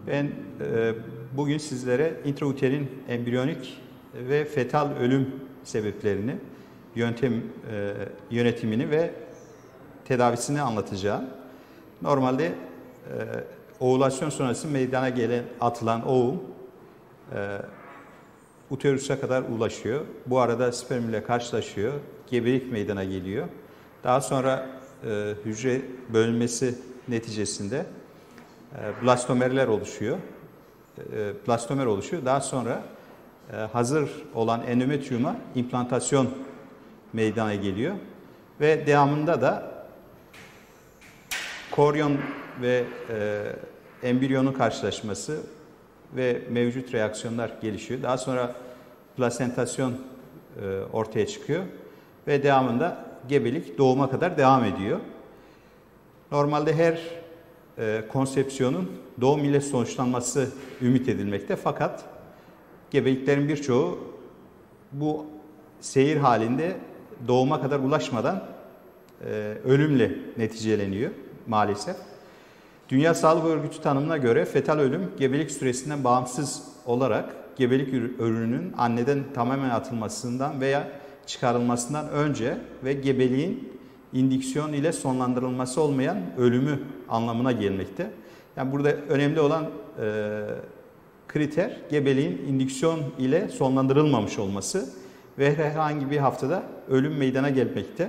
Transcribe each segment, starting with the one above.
Ben bugün sizlere intrauterin embriyonik ve fetal ölüm sebeplerini, yönetimini ve tedavisini anlatacağım. Normalde ovülasyon sonrası meydana atılan ovum uterus'a kadar ulaşıyor. Bu arada sperm ile karşılaşıyor, gebelik meydana geliyor. Daha sonra hücre bölünmesi neticesinde blastomerler oluşuyor. Blastomer oluşuyor. Daha sonra hazır olan endometriuma implantasyon meydana geliyor. Ve devamında da koryon ve embriyonun karşılaşması ve mevcut reaksiyonlar gelişiyor. Daha sonra plasentasyon ortaya çıkıyor ve devamında gebelik doğuma kadar devam ediyor. Normalde her konsepsiyonun doğum ile sonuçlanması ümit edilmekte, fakat gebeliklerin birçoğu bu seyir halinde doğuma kadar ulaşmadan ölümle neticeleniyor maalesef. Dünya Sağlık Örgütü tanımına göre fetal ölüm gebelik süresinden bağımsız olarak gebelik ürününün anneden tamamen atılmasından veya çıkarılmasından önce ve gebeliğin indüksiyon ile sonlandırılması olmayan ölümü anlamına gelmekte. Yani burada önemli olan kriter gebeliğin indüksiyon ile sonlandırılmamış olması ve herhangi bir haftada ölüm meydana gelmekte.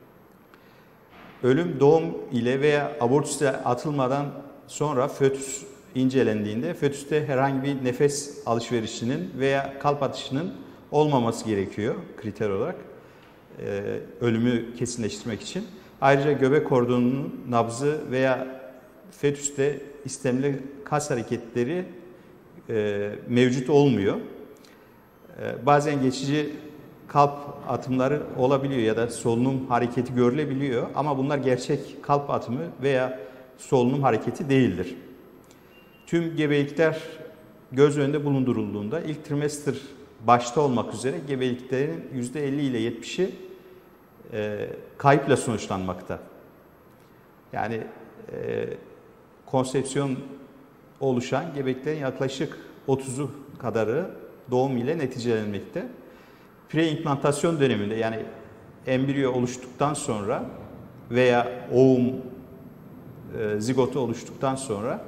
Ölüm doğum ile veya abortus ile atılmadan sonra fötüs incelendiğinde fötüste herhangi bir nefes alışverişinin veya kalp atışının olmaması gerekiyor kriter olarak ölümü kesinleştirmek için. Ayrıca göbek kordonunun nabzı veya fetüste istemli kas hareketleri mevcut olmuyor. Bazen geçici kalp atımları olabiliyor ya da solunum hareketi görülebiliyor ama bunlar gerçek kalp atımı veya solunum hareketi değildir. Tüm gebelikler göz önünde bulundurulduğunda ilk trimester başta olmak üzere gebeliklerin %50 ile 70'i kayıpla sonuçlanmakta. Yani konsepsiyon oluşan gebeliklerin yaklaşık 30'u kadarı doğum ile neticelenmekte. Preimplantasyon döneminde, yani embriyo oluştuktan sonra veya ovum zigotu oluştuktan sonra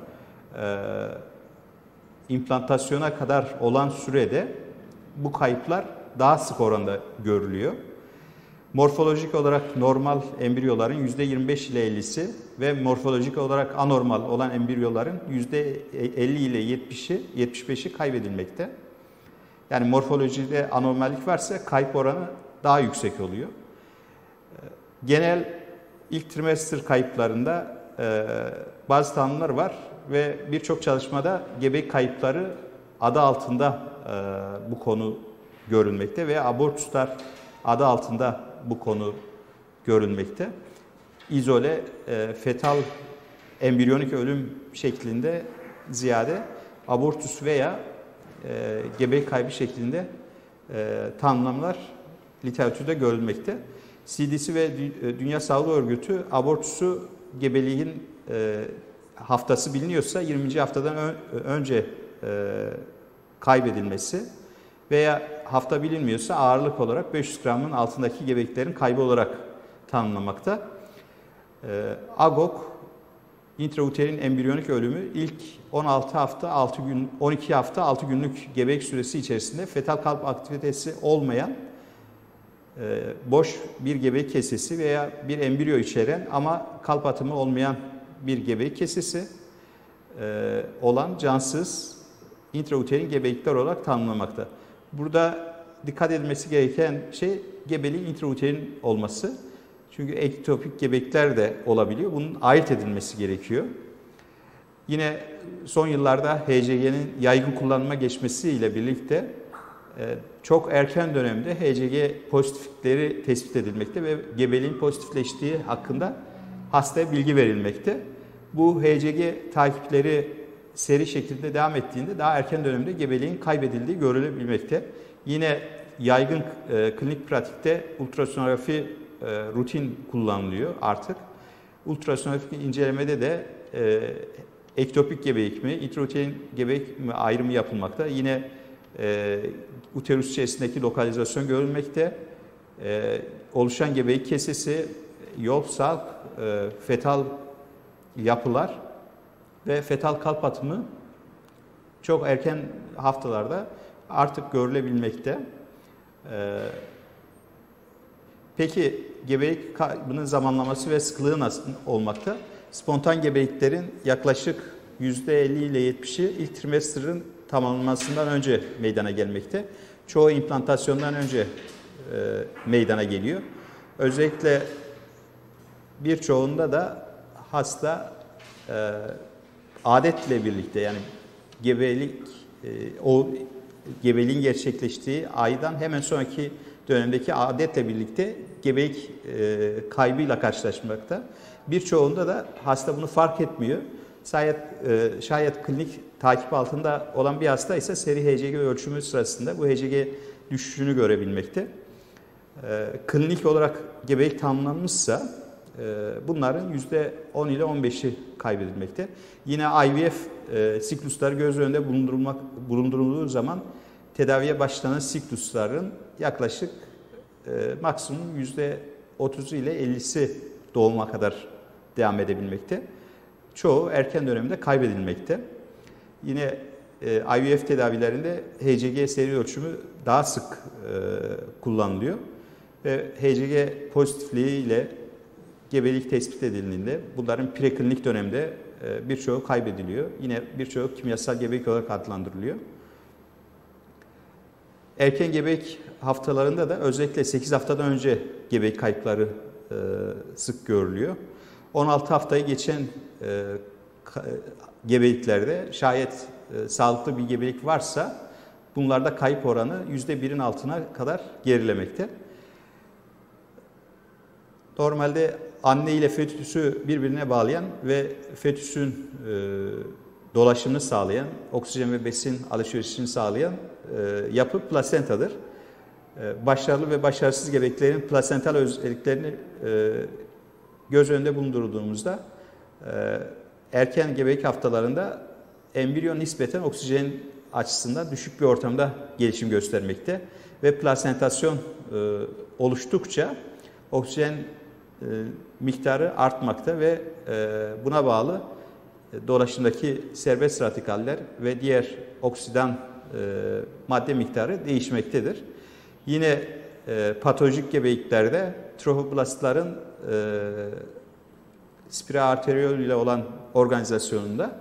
implantasyona kadar olan sürede bu kayıplar daha sık oranda görülüyor. Morfolojik olarak normal embriyoların %25 ile 50'si ve morfolojik olarak anormal olan embriyoların %50 ile 75'i kaybedilmekte. Yani morfolojide anormallik varsa kayıp oranı daha yüksek oluyor. Genel ilk trimester kayıplarında bazı tanımlar var ve birçok çalışmada gebelik kayıpları adı altında bu konu görülmekte veya abortuslar adı altında bu konu görülmekte. İzole fetal embriyonik ölüm şeklinde ziyade abortus veya gebelik kaybı şeklinde tanımlar literatürde görülmekte. CDC ve Dünya Sağlık Örgütü abortusu gebeliğin haftası biliniyorsa 20. haftadan önce kaybedilmesi veya hafta bilinmiyorsa ağırlık olarak 500 gramın altındaki gebeliklerin kaybı olarak tanımlamakta. AGOG intrauterin embriyonik ölümü ilk 12 hafta 6 günlük gebelik süresi içerisinde fetal kalp aktivitesi olmayan boş bir gebelik kesesi veya bir embriyo içeren ama kalp atımı olmayan bir gebelik kesesi olan cansız intrauterin gebelikler olarak tanımlamakta. Burada dikkat edilmesi gereken şey gebeliğin intrauterin olması. Çünkü ektopik gebelikler de olabiliyor. Bunun ayırt edilmesi gerekiyor. Yine son yıllarda HCG'nin yaygın kullanıma geçmesiyle birlikte çok erken dönemde HCG pozitiflikleri tespit edilmekte ve gebeliğin pozitifleştiği hakkında hastaya bilgi verilmekte. Bu HCG takipleri seri şekilde devam ettiğinde daha erken dönemde gebeliğin kaybedildiği görülebilmekte. Yine yaygın klinik pratikte ultrasonografi rutin kullanılıyor artık. Ultrasonografik incelemede de ektopik gebelik mi, intrauterin gebelik mi ayrımı yapılmakta. Yine uterus içerisindeki lokalizasyon görülmekte. Oluşan gebelik kesesi, yol, salk, fetal yapılar ve fetal kalp atımı çok erken haftalarda artık görülebilmekte. Peki gebelik kaybının zamanlaması ve sıklığı nasıl olmakta? Spontan gebeliklerin yaklaşık %50 ile 70'i ilk trimestrin tamamlanmasından önce meydana gelmekte. Çoğu implantasyondan önce meydana geliyor. Özellikle birçoğunda da hasta adetle birlikte, yani o gebeliğin gerçekleştiği aydan hemen sonraki dönemdeki adetle birlikte gebelik kaybıyla karşılaşmakta. Birçoğunda da hasta bunu fark etmiyor. Şayet klinik takip altında olan bir hasta ise seri HCG ölçümü sırasında bu HCG düşüşünü görebilmekte. Klinik olarak gebelik tamamlanmışsa bunların %10 ile 15'i kaybedilmekte. Yine IVF siklusları göz önünde bulundurulduğu zaman tedaviye başlanan siklusların yaklaşık maksimum %30'u ile 50'si doğuma kadar devam edebilmekte. Çoğu erken dönemde kaybedilmekte. Yine IVF tedavilerinde HCG seri ölçümü daha sık kullanılıyor. Ve HCG pozitifliği ile gebelik tespit edildiğinde bunların preklinik dönemde birçoğu kaybediliyor. Yine birçoğu kimyasal gebelik olarak adlandırılıyor. Erken gebelik haftalarında da özellikle 8 haftadan önce gebelik kayıpları sık görülüyor. 16 haftayı geçen gebeliklerde şayet sağlıklı bir gebelik varsa bunlarda kayıp oranı %1'in altına kadar gerilemekte. Normalde anne ile fetüsü birbirine bağlayan ve fetüsün dolaşımını sağlayan, oksijen ve besin alışverişini sağlayan yapı plasentadır. Başarılı ve başarısız gebeliklerin plasental özelliklerini göz önünde bulundurduğumuzda erken gebelik haftalarında embriyo nispeten oksijen açısından düşük bir ortamda gelişim göstermekte ve plasentasyon oluştukça oksijen miktarı artmakta ve buna bağlı dolaşımdaki serbest radikaller ve diğer oksidan madde miktarı değişmektedir. Yine patolojik gebeliklerde trofoblastların spiral arteriol ile olan organizasyonunda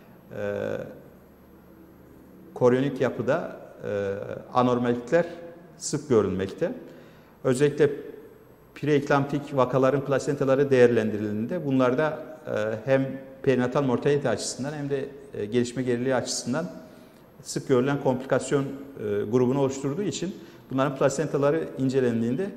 koryonik yapıda anormallikler sık görülmekte. Özellikle preeklamptik vakaların plasentaları değerlendirildiğinde bunlarda hem perinatal mortalite açısından hem de gelişme geriliği açısından sık görülen komplikasyon grubunu oluşturduğu için bunların plasentaları incelendiğinde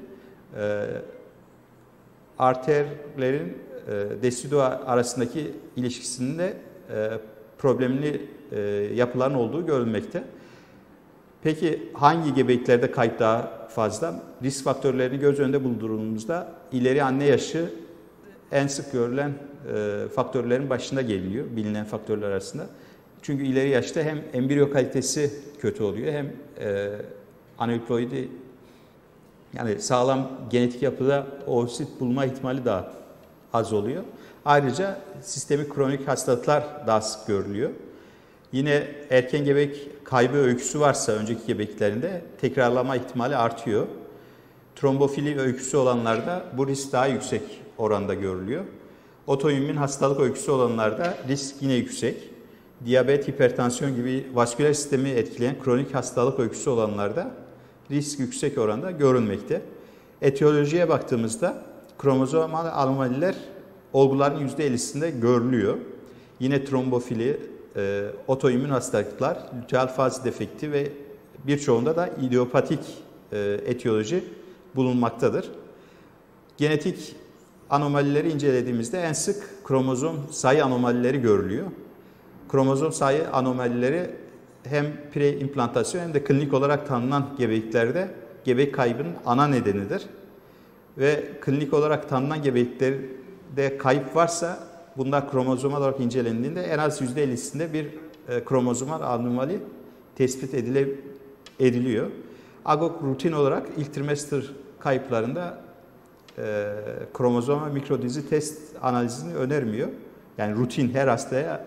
arterlerin desidua arasındaki ilişkisinde problemli yapıların olduğu görülmekte. Peki hangi gebeliklerde kayıp daha fazla? Risk faktörlerini göz önünde bulundurduğumuzda ileri anne yaşı en sık görülen faktörlerin başında geliyor, bilinen faktörler arasında. Çünkü ileri yaşta hem embriyo kalitesi kötü oluyor hem aneuploidi, yani sağlam genetik yapıda oosit bulma ihtimali daha az oluyor. Ayrıca sistemik kronik hastalıklar daha sık görülüyor. Yine erken gebelik kaybı öyküsü varsa önceki gebeliklerinde tekrarlama ihtimali artıyor. Trombofili öyküsü olanlarda bu risk daha yüksek oranda görülüyor. Otoimmün hastalık öyküsü olanlarda risk yine yüksek. Diyabet, hipertansiyon gibi vasküler sistemi etkileyen kronik hastalık öyküsü olanlarda risk yüksek oranda görülmekte. Etiyolojiye baktığımızda kromozomal anomaliler olguların %50'sinde görülüyor. Yine trombofili, otoimmün hastalıklar, luteal faz defekti ve birçoğunda da idiopatik etiyoloji bulunmaktadır. Genetik anomalileri incelediğimizde en sık kromozom sayı anomalileri görülüyor. Kromozom sayı anomalileri hem preimplantasyon hem de klinik olarak tanınan gebeliklerde gebelik kaybının ana nedenidir. Ve klinik olarak tanınan gebeliklerde kayıp varsa bunlar kromozomal olarak incelendiğinde en az %50'sinde bir kromozomal anomali tespit ediliyor. AGOG rutin olarak ilk trimester kayıplarında kromozomal mikrodizi test analizini önermiyor. Yani rutin her hastaya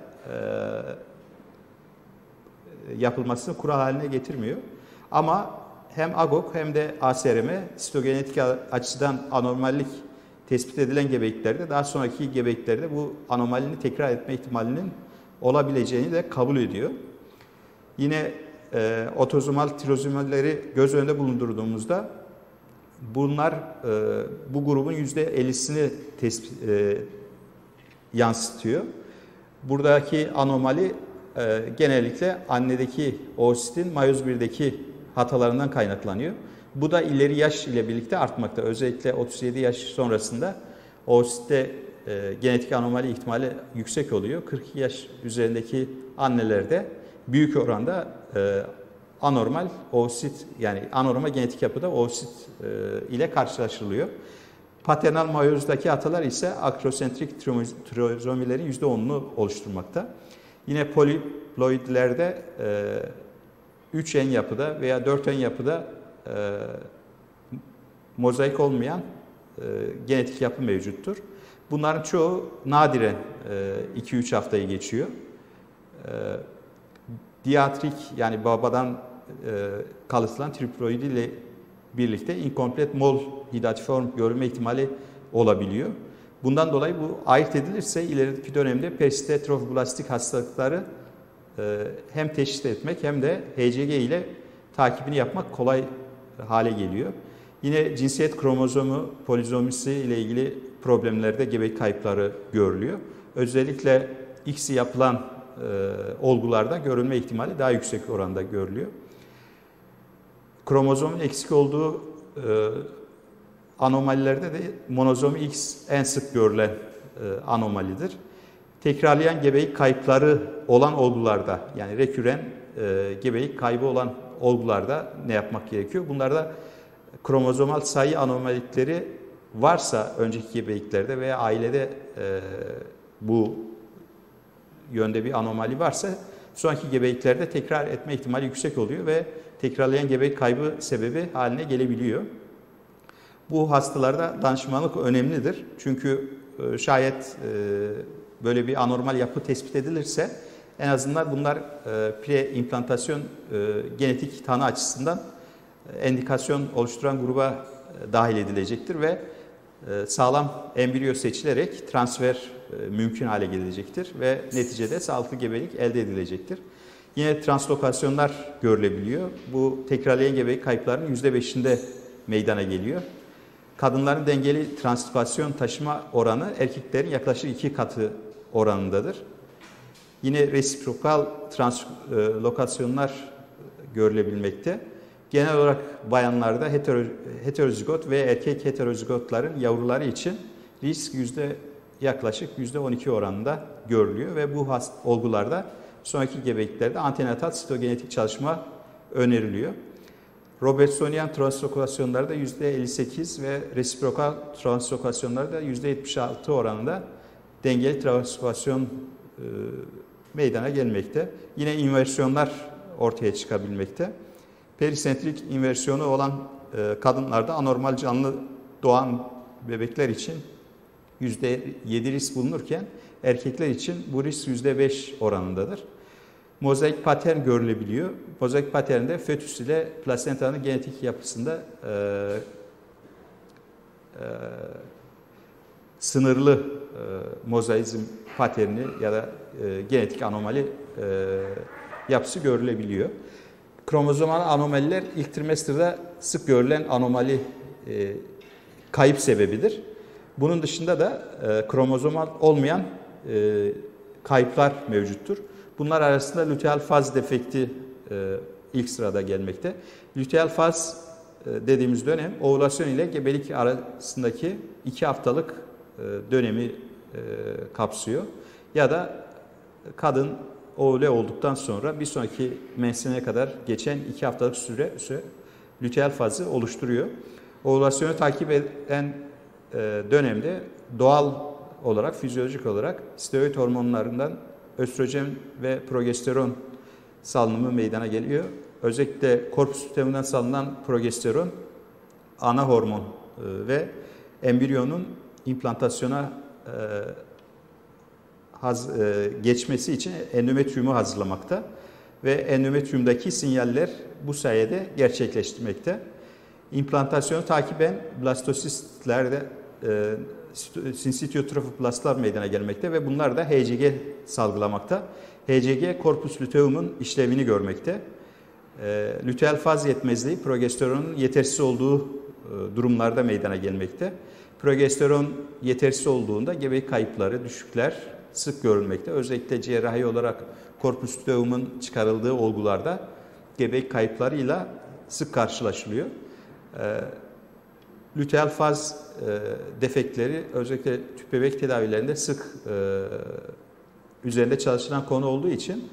yapılmasını kural haline getirmiyor. Ama hem AGOG hem de ASRM sitogenetik açıdan anormallik tespit edilen gebeliklerde daha sonraki gebeliklerde bu anomalinin tekrar etme ihtimalinin olabileceğini de kabul ediyor. Yine otozomal tirozomalleri göz önünde bulundurduğumuzda bunlar bu grubun %50'sini yansıtıyor. Buradaki anomali genellikle annedeki oositin mayoz 1'deki hatalarından kaynaklanıyor. Bu da ileri yaş ile birlikte artmakta. Özellikle 37 yaş sonrasında oositte genetik anomali ihtimali yüksek oluyor. 42 yaş üzerindeki annelerde büyük oranda anormal oosit, yani anormal genetik yapıda oosit ile karşılaşılıyor. Paternal mayozdaki hatalar ise akrosentrik trizomilerin %10'unu oluşturmakta. Yine poliploidlerde 3N yapıda veya 4N yapıda mozaik olmayan genetik yapı mevcuttur. Bunların çoğu nadiren 2-3 haftayı geçiyor. Diatrik, yani babadan kalıtılan triploid ile birlikte inkomplet mol hidatiform görülme ihtimali olabiliyor. Bundan dolayı bu ayırt edilirse ileriki dönemde persistent trofiblastik hastalıkları hem teşhis etmek hem de HCG ile takibini yapmak kolay hale geliyor. Yine cinsiyet kromozomu polizomisi ile ilgili problemlerde gebelik kayıpları görülüyor. Özellikle X'i yapılan olgularda görülme ihtimali daha yüksek oranda görülüyor. Kromozomun eksik olduğu anomalilerde de monozomi X en sık görülen anomalidir. Tekrarlayan gebelik kayıpları olan olgularda, yani reküren gebelik kaybı olan olgularda ne yapmak gerekiyor? Bunlarda kromozomal sayı anomalilikleri varsa önceki gebeliklerde veya ailede bu yönde bir anomali varsa sonraki gebeliklerde tekrar etme ihtimali yüksek oluyor ve tekrarlayan gebelik kaybı sebebi haline gelebiliyor. Bu hastalarda danışmanlık önemlidir. Çünkü şayet böyle bir anormal yapı tespit edilirse en azından bunlar preimplantasyon genetik tanı açısından endikasyon oluşturan gruba dahil edilecektir ve sağlam embriyo seçilerek transfer mümkün hale gelecektir ve neticede sağlıklı gebelik elde edilecektir. Yine translokasyonlar görülebiliyor. Bu tekrarlayan gebelik kayıplarının %5'inde meydana geliyor. Kadınların dengeli translokasyon taşıma oranı erkeklerin yaklaşık 2 katı oranındadır. Yine resiprokal translokasyonlar görülebilmekte. Genel olarak bayanlarda heterozigot ve erkek heterozigotların yavruları için risk yaklaşık %12 oranında görülüyor ve bu olgularda sonraki gebeliklerde antenatal sitogenetik çalışma öneriliyor. Robertsonian translokasyonlarda %58 ve resiprokal translokasyonlarda %76 oranında dengeli translokasyon meydana gelmekte. Yine inversiyonlar ortaya çıkabilmekte. Perisentrik inversiyonu olan kadınlarda anormal canlı doğan bebekler için %7 risk bulunurken erkekler için bu risk %5 oranındadır. Mozaik patern görülebiliyor. Mozaik paternde fötüs ile plasentanın genetik yapısında sınırlı mozaizm paterni ya da genetik anomali yapısı görülebiliyor. Kromozomal anomaliler ilk trimesterde sık görülen anomali kayıp sebebidir. Bunun dışında da kromozomal olmayan kayıplar mevcuttur. Bunlar arasında luteal faz defekti ilk sırada gelmekte. Luteal faz dediğimiz dönem ovülasyon ile gebelik arasındaki 2 haftalık dönemi kapsıyor. Ya da kadın ovüle olduktan sonra bir sonraki mensene kadar geçen 2 haftalık süre luteal fazı oluşturuyor. Ovülasyonu takip eden dönemde doğal olarak, fizyolojik olarak steroid hormonlarından östrojen ve progesteron salınımı meydana geliyor. Özellikle korpus luteumundan salınan progesteron ana hormon ve embriyonun implantasyona geçmesi için endometriyumu hazırlamakta ve endometriyumdaki sinyaller bu sayede gerçekleştirmekte. İmplantasyonu takiben blastosistlerde sinsitiotrofoblastlar meydana gelmekte ve bunlar da HCG salgılamakta. HCG korpus luteumun işlevini görmekte. Luteal faz yetmezliği progesteronun yetersiz olduğu durumlarda meydana gelmekte. Progesteron yetersiz olduğunda gebelik kayıpları, düşükler sık görülmekte. Özellikle cerrahi olarak korpus luteumun çıkarıldığı olgularda gebelik kayıplarıyla sık karşılaşılıyor. Luteal faz defektleri özellikle tüp bebek tedavilerinde sık üzerinde çalışılan konu olduğu için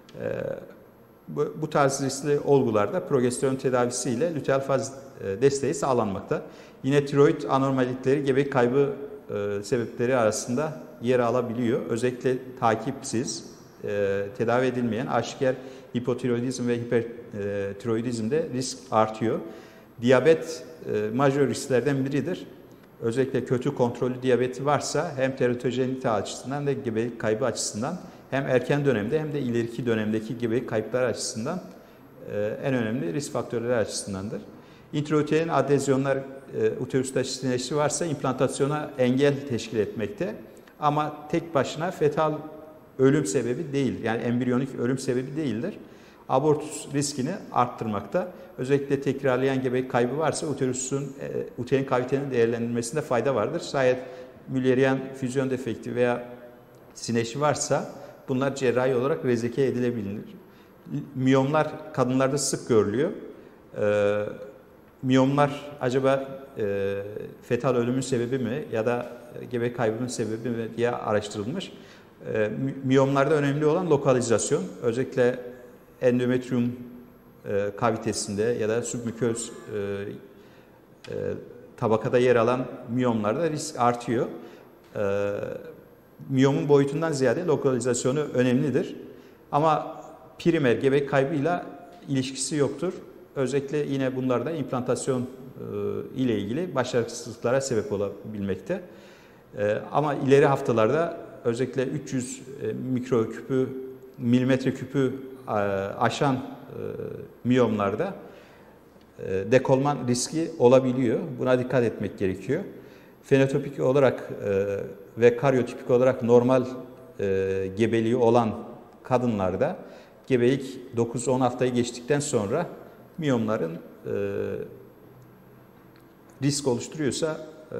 bu tarz riskli olgularda progesteron tedavisiyle luteal faz desteği sağlanmakta. Yine tiroid anormallikleri gebelik kaybı sebepleri arasında yer alabiliyor. Özellikle takipsiz, tedavi edilmeyen aşikar hipotiroidizm ve hipertiroidizmde risk artıyor. Diyabet majör risklerden biridir. Özellikle kötü kontrollü diyabeti varsa hem teratojenite açısından hem de gebelik kaybı açısından hem erken dönemde hem de ileriki dönemdeki gebelik kayıpları açısından en önemli risk faktörleri açısındandır. İntrauterin adezyonlar uterüste sineşi varsa implantasyona engel teşkil etmekte. Ama tek başına fetal ölüm sebebi değil, yani embriyonik ölüm sebebi değildir. Abortus riskini arttırmakta. Özellikle tekrarlayan gebelik kaybı varsa uterin kavitenin değerlendirilmesinde fayda vardır. Şayet Müllerian füzyon defekti veya sineşi varsa bunlar cerrahi olarak rezeke edilebilir. Miyomlar kadınlarda sık görülüyor. Miyomlar acaba fetal ölümün sebebi mi ya da gebelik kaybının sebebi mi diye araştırılmış. Miyomlarda önemli olan lokalizasyon. Özellikle endometriyum kavitesinde ya da submüköz tabakada yer alan miyomlarda risk artıyor. Miyomun boyutundan ziyade lokalizasyonu önemlidir. Ama primer gebelik kaybıyla ilişkisi yoktur. Özellikle yine bunlarda implantasyon ile ilgili başarısızlıklara sebep olabilmekte. Ama ileri haftalarda özellikle 300 mikroküpü, milimetre küpü aşan miyomlarda dekolman riski olabiliyor. Buna dikkat etmek gerekiyor. Fenotipik olarak ve karyotipik olarak normal gebeliği olan kadınlarda gebelik 9-10 haftayı geçtikten sonra miyomların risk oluşturuyorsa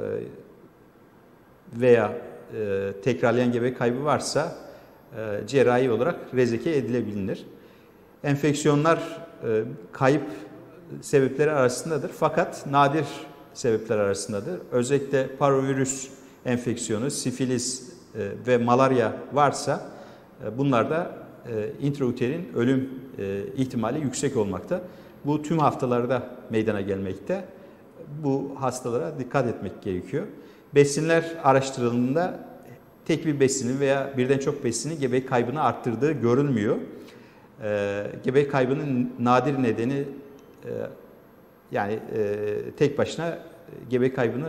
veya tekrarlayan gebelik kaybı varsa cerrahi olarak rezeke edilebilir. Enfeksiyonlar kayıp sebepleri arasındadır fakat nadir sebepler arasındadır. Özellikle parvovirüs enfeksiyonu, sifilis ve malaria varsa bunlarda intrauterin ölüm ihtimali yüksek olmakta. Bu tüm haftalarda meydana gelmekte. Bu hastalara dikkat etmek gerekiyor. Besinler araştırıldığında tek bir besinin veya birden çok besinin gebelik kaybını arttırdığı görülmüyor. Gebelik kaybının nadir nedeni yani tek başına gebelik kaybını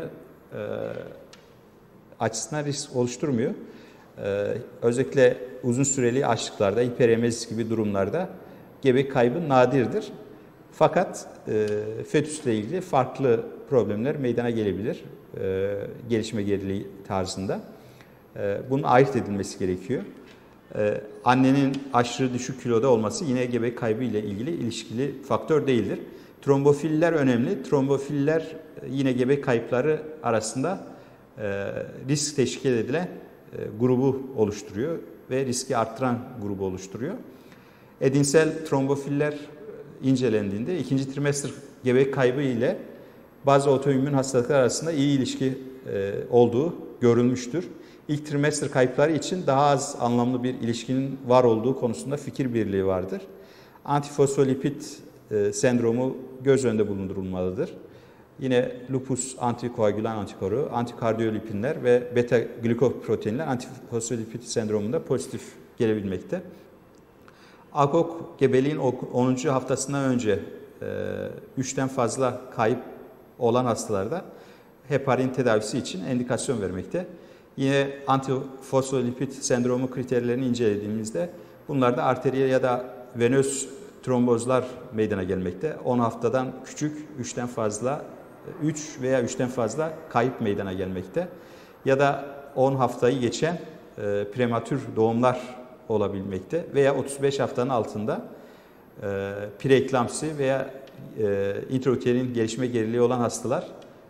açısından risk oluşturmuyor. Özellikle uzun süreli açlıklarda, hiperemezis gibi durumlarda gebelik kaybı nadirdir. Fakat fetüsle ilgili farklı problemler meydana gelebilir. Gelişme geriliği tarzında. Bunun ayırt edilmesi gerekiyor. Annenin aşırı düşük kiloda olması yine gebelik kaybı ile ilgili ilişkili faktör değildir. Trombofiller önemli. Trombofiller yine gebelik kayıpları arasında risk teşkil edilen grubu oluşturuyor ve riski arttıran grubu oluşturuyor. Edinsel trombofiller incelendiğinde ikinci trimester gebelik kaybı ile bazı otoimmün hastalıklar arasında iyi ilişki olduğu görülmüştür. İlk trimester kayıpları için daha az anlamlı bir ilişkinin var olduğu konusunda fikir birliği vardır. Antifosfolipid sendromu göz önünde bulundurulmalıdır. Yine lupus antikoagülan antikoru, antikardiyolipinler ve beta glikoproteinler antifosfolipid sendromunda pozitif gelebilmekte. AKOK gebeliğin 10. haftasından önce 3'ten fazla kayıp olan hastalarda heparin tedavisi için endikasyon vermekte. Yine antifosfolipid sendromu kriterlerini incelediğimizde bunlarda arteriyel ya da venöz trombozlar meydana gelmekte. 10 haftadan küçük 3'ten fazla 3 veya 3'ten fazla kayıp meydana gelmekte. Ya da 10 haftayı geçen prematür doğumlar olabilmekte veya 35 haftanın altında preeklamsi veya intrauterin gelişme geriliği olan hastalar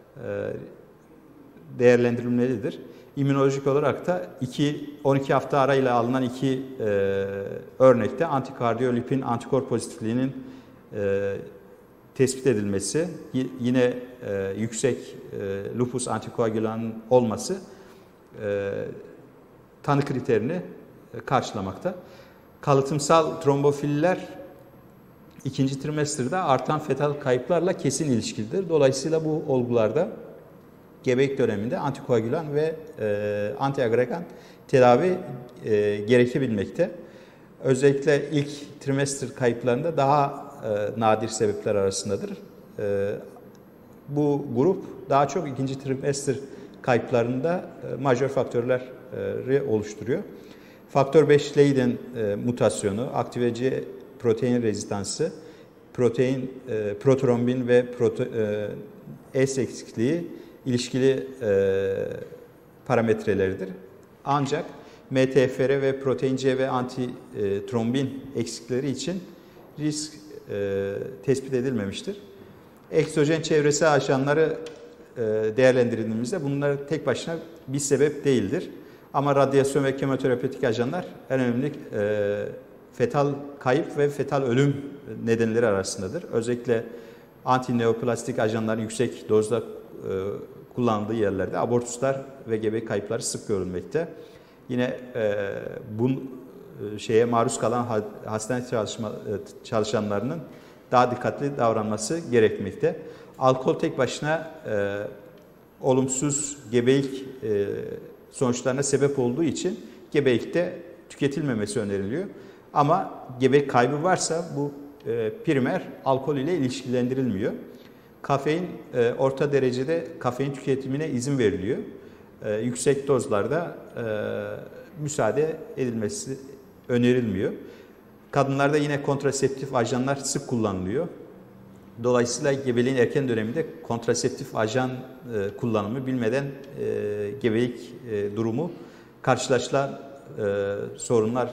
değerlendirilmelidir. İmmünolojik olarak da 12 hafta arayla alınan 2 örnekte antikardiyolipin antikor pozitifliğinin tespit edilmesi, yine yüksek lupus antikoagülanın olması tanı kriterini karşılamakta. Kalıtımsal trombofiller ikinci trimesterde artan fetal kayıplarla kesin ilişkilidir. Dolayısıyla bu olgularda gebelik döneminde antikoagülan ve antiagregan tedavi gerekebilmekte. Özellikle ilk trimester kayıplarında daha nadir sebepler arasındadır. Bu grup daha çok ikinci trimester kayıplarında majör faktörleri oluşturuyor. Faktör 5 Leiden mutasyonu, aktive C protein rezistansı, protrombin ve S eksikliği ilişkili parametreleridir. Ancak MTFR ve protein C ve antitrombin eksikleri için risk tespit edilmemiştir. Eksojen çevresel ajanları değerlendirildiğimizde bunlar tek başına bir sebep değildir. Ama radyasyon ve kemoterapetik ajanlar en önemli fetal kayıp ve fetal ölüm nedenleri arasındadır. Özellikle antineoplastik ajanların yüksek dozda kullanıldığı yerlerde abortuslar ve gebe kayıpları sık görülmekte. Yine bu şeye maruz kalan hastane çalışanlarının daha dikkatli davranması gerekmekte. Alkol tek başına olumsuz gebelik sonuçlarına sebep olduğu için gebelikte tüketilmemesi öneriliyor. Ama gebelik kaybı varsa bu primer alkol ile ilişkilendirilmiyor. Kafein orta derecede kafein tüketimine izin veriliyor. Yüksek dozlarda müsaade edilmesi önerilmiyor. Kadınlarda yine kontraseptif ajanlar sık kullanılıyor. Dolayısıyla gebeliğin erken döneminde kontraseptif ajan kullanımı bilmeden gebelik durumu karşılaşılan sorunlar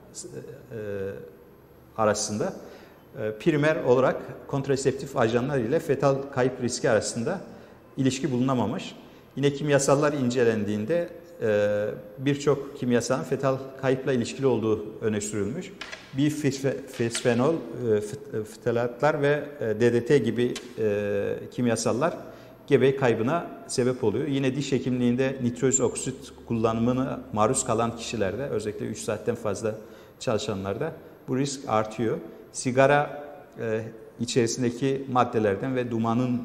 arasında primer olarak kontraseptif ajanlar ile fetal kayıp riski arasında ilişki bulunamamış. Yine kimyasallar incelendiğinde birçok kimyasalın fetal kayıpla ilişkili olduğu öne sürülmüş. Bifosfenol, ftalatlar ve DDT gibi kimyasallar gebe kaybına sebep oluyor. Yine diş hekimliğinde nitroz oksit kullanımına maruz kalan kişilerde, özellikle 3 saatten fazla çalışanlarda bu risk artıyor. Sigara içerisindeki maddelerden ve dumanın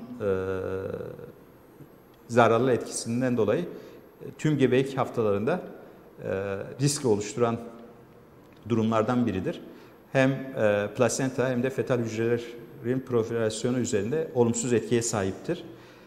zararlı etkisinden dolayı tüm gebelik haftalarında risk oluşturan durumlardan biridir. Hem plasenta hem de fetal hücrelerin proliferasyonu üzerinde olumsuz etkiye sahiptir.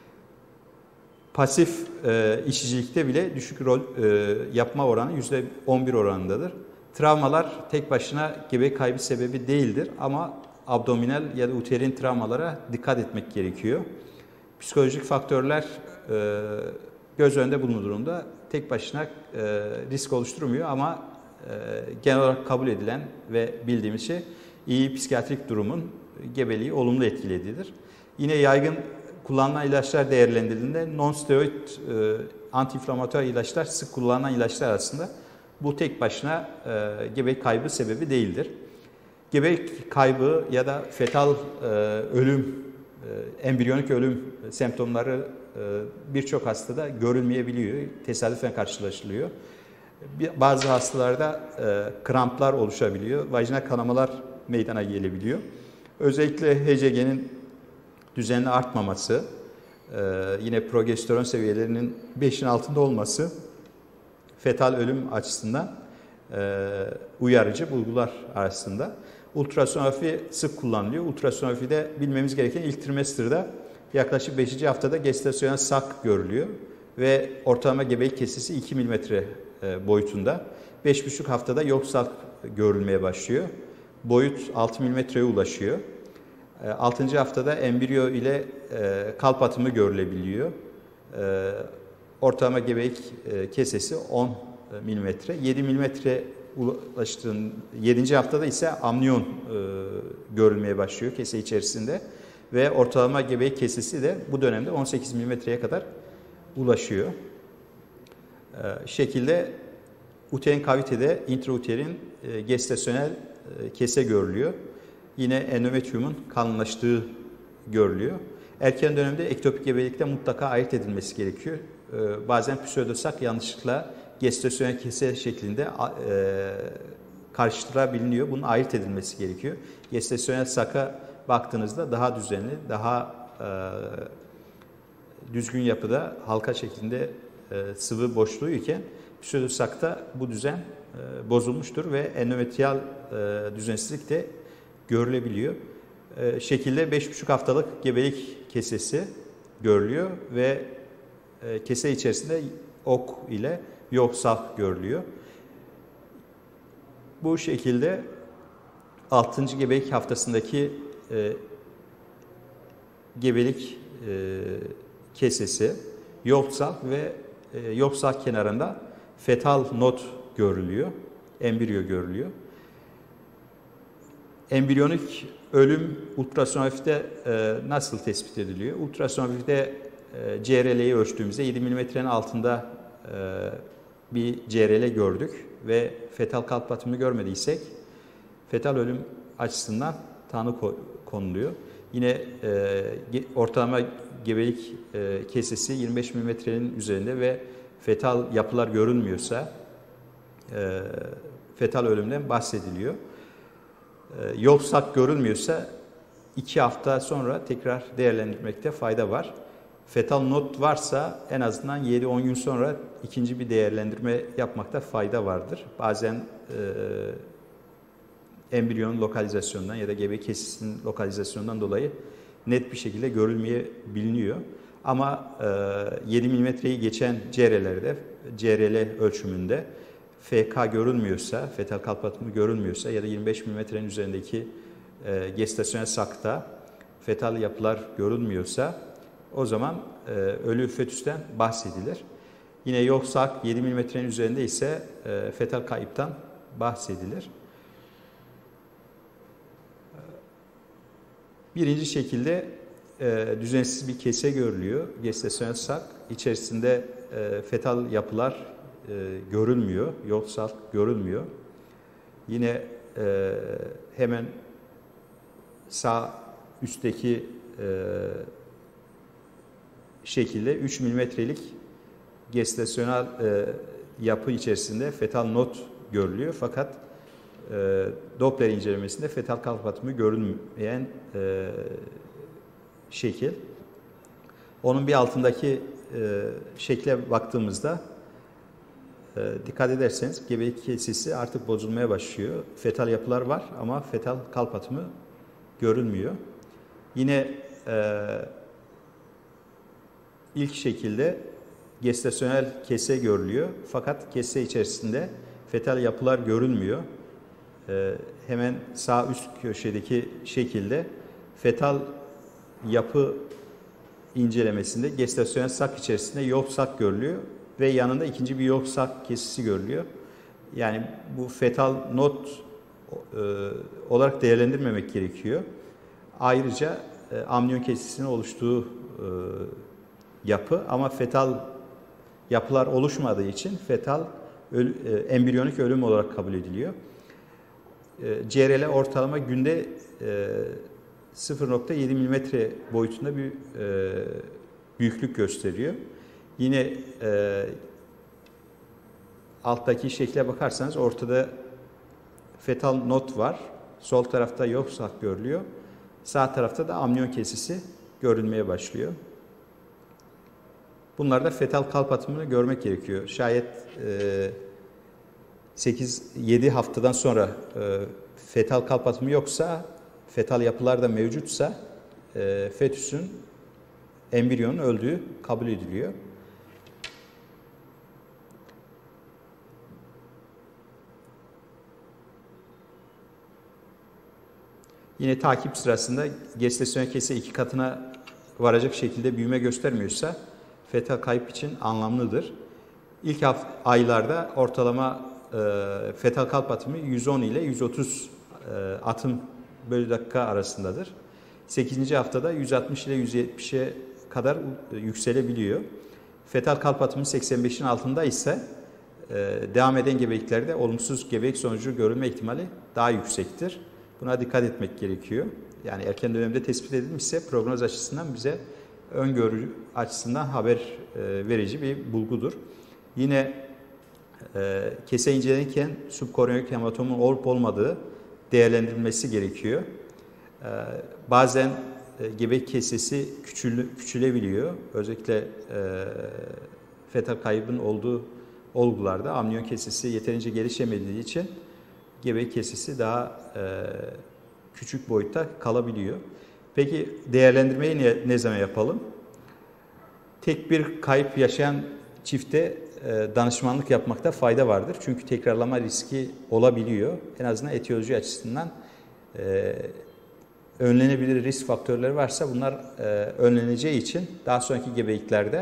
Pasif içicilikte bile düşük rol yapma oranı %11 oranındadır. Travmalar tek başına gebelik kaybı sebebi değildir ama abdominal ya da uterin travmalara dikkat etmek gerekiyor. Psikolojik faktörler göz önünde bulundurduğunda tek başına risk oluşturmuyor ama genel olarak kabul edilen ve bildiğimiz şey iyi psikiyatrik durumun gebeliği olumlu etkilediğidir. Yine yaygın kullanılan ilaçlar değerlendirildiğinde non-steroid anti-inflamatuar ilaçlar sık kullanılan ilaçlar arasında bu tek başına gebelik kaybı sebebi değildir. Gebelik kaybı ya da fetal ölüm, embriyonik ölüm semptomları birçok hastada görülmeyebiliyor, tesadüfen karşılaşılıyor. Bazı hastalarda kramplar oluşabiliyor, vajinal kanamalar meydana gelebiliyor. Özellikle HCG'nin düzenli artmaması, yine progesteron seviyelerinin 5'in altında olması fetal ölüm açısından uyarıcı bulgular arasında. Ultrasonografi sık kullanılıyor. Ultrasonografide bilmemiz gereken ilk trimester'da yaklaşık 5. haftada gestasyonel sak görülüyor ve ortalama gebelik kesisi 2 mm boyutunda. 5,5 haftada yok sak görülmeye başlıyor. Boyut 6 mm'ye ulaşıyor. 6. haftada embriyo ile kalp atımı görülebiliyor. Ortalama gebelik kesesi 10 mm. 7 mm ulaştığın 7. haftada ise amniyon görülmeye başlıyor kese içerisinde ve ortalama gebelik kesesi de bu dönemde 18 mm'ye kadar ulaşıyor. Şekilde uterin kavitede intrauterin gestasyonel kese görülüyor. Yine endometriumun kalınlaştığı görülüyor. Erken dönemde ektopik gebelikte mutlaka ayırt edilmesi gerekiyor. Bazen pseudosak yanlışlıkla gestasyonel kese şeklinde karıştırabiliyor. Bunun ayırt edilmesi gerekiyor. Gestasyonel saka baktığınızda daha düzenli, daha düzgün yapıda halka şeklinde sıvı boşluğu iken pseudosakta bu düzen bozulmuştur ve endometriyal düzensizlik de görülebiliyor. Şekilde 5,5 haftalık gebelik kesesi görülüyor ve kese içerisinde ok ile yok sak görülüyor. Bu şekilde 6. gebelik haftasındaki gebelik kesesi, yok sak ve yok sak kenarında fetal not görülüyor, embriyo görülüyor. Embriyonik ölüm ultrasonografide nasıl tespit ediliyor? Ultrasonografide CRL'yi ölçtüğümüzde 7 mm'nin altında bir CRL gördük ve fetal kalp atımını görmediysek fetal ölüm açısından tanı konuluyor. Yine ortalama gebelik kesesi 25 mm'nin üzerinde ve fetal yapılar görünmüyorsa fetal ölümden bahsediliyor. Yoksak görülmüyorsa 2 hafta sonra tekrar değerlendirmekte fayda var. Fetal not varsa en azından 7-10 gün sonra ikinci bir değerlendirme yapmakta fayda vardır. Bazen embriyonun lokalizasyonundan ya da gebe kesisinin lokalizasyonundan dolayı net bir şekilde görülmeyebiliniyor. Ama 7 mm'yi geçen CRL'lerde, CRL ölçümünde FK görünmüyorsa, fetal kalp atımı görünmüyorsa ya da 25 mm'nin üzerindeki gestasyonel sakta fetal yapılar görünmüyorsa o zaman ölü fetüsten bahsedilir. Yine yok sak 7 mm'nin üzerinde ise fetal kayıptan bahsedilir. Birinci şekilde düzensiz bir kese görülüyor. Gestasyonel sak içerisinde fetal yapılar görülmüyor. Yok sak görülmüyor. Yine hemen sağ üstteki şekilde 3 mm'lik gestasyonel yapı içerisinde fetal not görülüyor. Fakat Doppler incelemesinde fetal kalp atımı görünmeyen şekil. Onun bir altındaki şekle baktığımızda dikkat ederseniz gebelik kesesi artık bozulmaya başlıyor. Fetal yapılar var ama fetal kalp atımı görünmüyor. Yine ilk şekilde gestasyonel kese görülüyor. Fakat kese içerisinde fetal yapılar görünmüyor. Hemen sağ üst köşedeki şekilde fetal yapı incelemesinde gestasyonel sak içerisinde yok sak görülüyor ve yanında ikinci bir yok sak kesisi görülüyor. Yani bu fetal not olarak değerlendirmemek gerekiyor. Ayrıca amniyon kesisinin oluştuğu yapı ama fetal yapılar oluşmadığı için fetal embriyonik ölüm olarak kabul ediliyor. CRL ortalama günde 0,7 mm boyutunda bir büyüklük gösteriyor. Yine alttaki şekle bakarsanız ortada fetal not var. Sol tarafta yoksak görülüyor. Sağ tarafta da amniyon kesisi görülmeye başlıyor. Bunlarda fetal kalp atımını görmek gerekiyor. Şayet 8-7 haftadan sonra fetal kalp atımı yoksa, fetal yapılar da mevcutsa fetüsün, embriyonun öldüğü kabul ediliyor. Yine takip sırasında gestasyonel kese 2 katına varacak şekilde büyüme göstermiyorsa fetal kayıp için anlamlıdır. İlk aylarda ortalama fetal kalp atımı 110 ile 130 atım bölü dakika arasındadır. 8. haftada 160 ile 170'e kadar yükselebiliyor. Fetal kalp atımı 85'in altında ise devam eden gebeliklerde olumsuz gebelik sonucu görülme ihtimali daha yüksektir. Buna dikkat etmek gerekiyor. Yani erken dönemde tespit edilmişse prognoz açısından bize öngörü açısından haber verici bir bulgudur. Yine kese incelenirken subkorneoik hematomun olup olmadığı değerlendirilmesi gerekiyor. Bazen gebelik kesesi küçülebiliyor. Özellikle fetal kaybın olduğu olgularda amniyon kesesi yeterince gelişemediği için gebelik kesesi daha küçük boyutta kalabiliyor. Peki değerlendirmeyi ne zaman yapalım? Tek bir kayıp yaşayan çifte danışmanlık yapmakta fayda vardır. Çünkü tekrarlama riski olabiliyor. En azından etiyoloji açısından önlenebilir risk faktörleri varsa bunlar önleneceği için daha sonraki gebeliklerde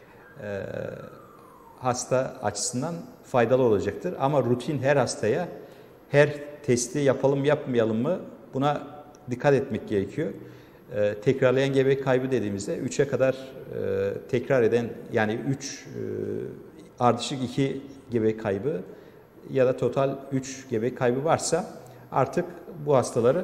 hasta açısından faydalı olacaktır. Ama rutin her hastaya her testi yapalım yapmayalım mı buna dikkat etmek gerekiyor. Tekrarlayan gebelik kaybı dediğimizde 3'e kadar tekrar eden, yani 3 ardışık 2 gebelik kaybı ya da total 3 gebelik kaybı varsa artık bu hastaları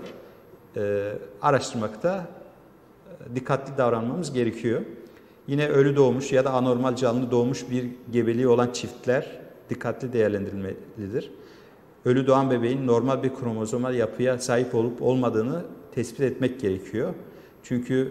araştırmakta dikkatli davranmamız gerekiyor. Yine ölü doğmuş ya da anormal canlı doğmuş bir gebeliği olan çiftler dikkatli değerlendirilmelidir. Ölü doğan bebeğin normal bir kromozomal yapıya sahip olup olmadığını tespit etmek gerekiyor. Çünkü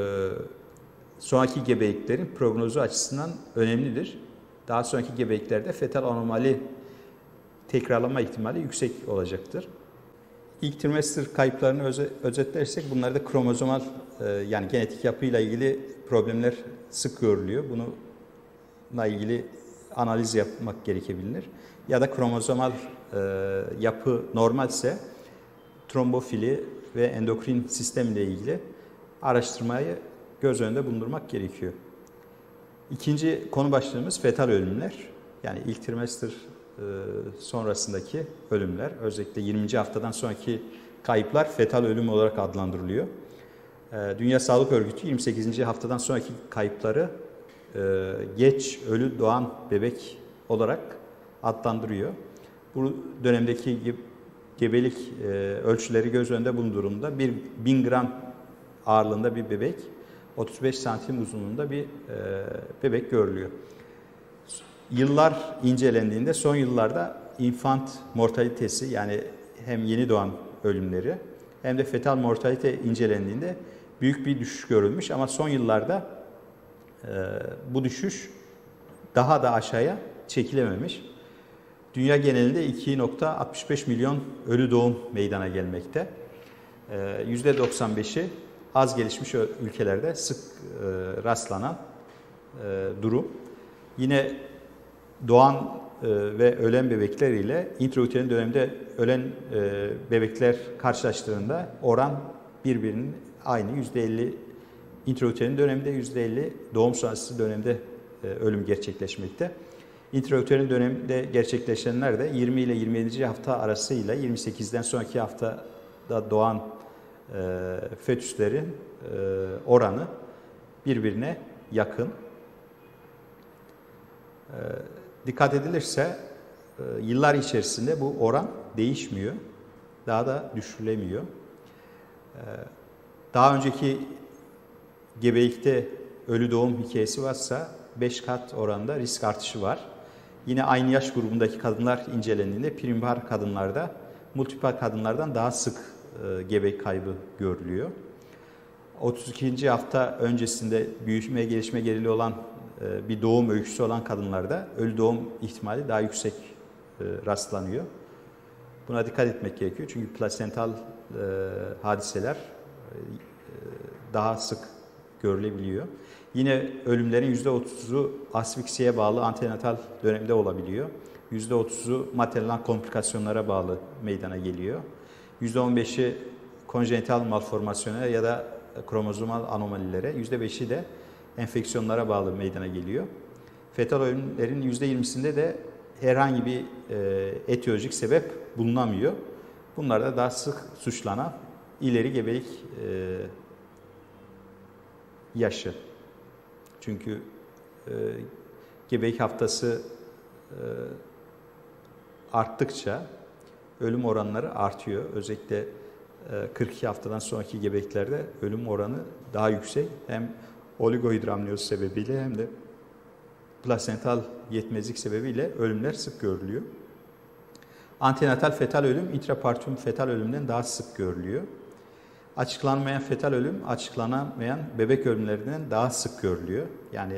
sonraki gebeliklerin prognozu açısından önemlidir. Daha sonraki gebeliklerde fetal anomali tekrarlama ihtimali yüksek olacaktır. İlk trimester kayıplarını özetlersek bunlarda kromozomal yani genetik yapıyla ilgili problemler sık görülüyor. Bununla ilgili analiz yapmak gerekebilir. Ya da kromozomal yapı normalse trombofili ve endokrin sistemle ilgili araştırmayı göz önünde bulundurmak gerekiyor. İkinci konu başlığımız fetal ölümler. Yani ilk trimester sonrasındaki ölümler. Özellikle 20. haftadan sonraki kayıplar fetal ölüm olarak adlandırılıyor. Dünya Sağlık Örgütü 28. haftadan sonraki kayıpları geç ölü doğan bebek olarak adlandırıyor. Bu dönemdeki gebelik ölçüleri göz önünde bulundurulduğunda 1000 gram ağırlığında bir bebek, 35 santim uzunluğunda bir bebek görülüyor. Yıllar incelendiğinde son yıllarda infant mortalitesi, yani hem yeni doğan ölümleri hem de fetal mortalite incelendiğinde büyük bir düşüş görülmüş ama son yıllarda bu düşüş daha da aşağıya çekilememiş. Dünya genelinde 2,65 milyon ölü doğum meydana gelmekte. %95'i az gelişmiş ülkelerde sık rastlanan durum. Yine doğan ve ölen bebekler ile intrauterin dönemde ölen bebekler karşılaştığında oran birbirinin aynı. %50 intrauterin döneminde, %50 doğum sonrası dönemde ölüm gerçekleşmekte. İntrauterin dönemde gerçekleşenler de 20 ile 27. hafta arasıyla 28'den sonraki haftada doğan fetüslerin oranı birbirine yakın. Dikkat edilirse yıllar içerisinde bu oran değişmiyor, daha da düşürülemiyor. Daha önceki gebelikte ölü doğum hikayesi varsa 5 kat oranda risk artışı var. Yine aynı yaş grubundaki kadınlar incelendiğinde primipar kadınlarda multipar kadınlardan daha sık gebelik kaybı görülüyor. 32. hafta öncesinde büyüme gelişme geriliği olan bir doğum öyküsü olan kadınlarda ölü doğum ihtimali daha yüksek rastlanıyor. Buna dikkat etmek gerekiyor çünkü plasental hadiseler daha sık görülebiliyor. Yine ölümlerin %30'u asfiksiye bağlı antenatal dönemde olabiliyor. %30'u maternal komplikasyonlara bağlı meydana geliyor. %15'i konjenital malformasyona ya da kromozomal anomalilere, %5'i de enfeksiyonlara bağlı meydana geliyor. Fetal ölümlerin %20'sinde de herhangi bir etiyolojik sebep bulunamıyor. Bunlar da daha sık suçlanan ileri gebelik yaşı. Çünkü gebelik haftası arttıkça ölüm oranları artıyor. Özellikle 42 haftadan sonraki gebeliklerde ölüm oranı daha yüksek. Hem oligohidramniyoz sebebiyle hem de plasental yetmezlik sebebiyle ölümler sık görülüyor. Antenatal fetal ölüm, intrapartum fetal ölümden daha sık görülüyor. Açıklanmayan fetal ölüm, açıklanamayan bebek ölümlerinden daha sık görülüyor. Yani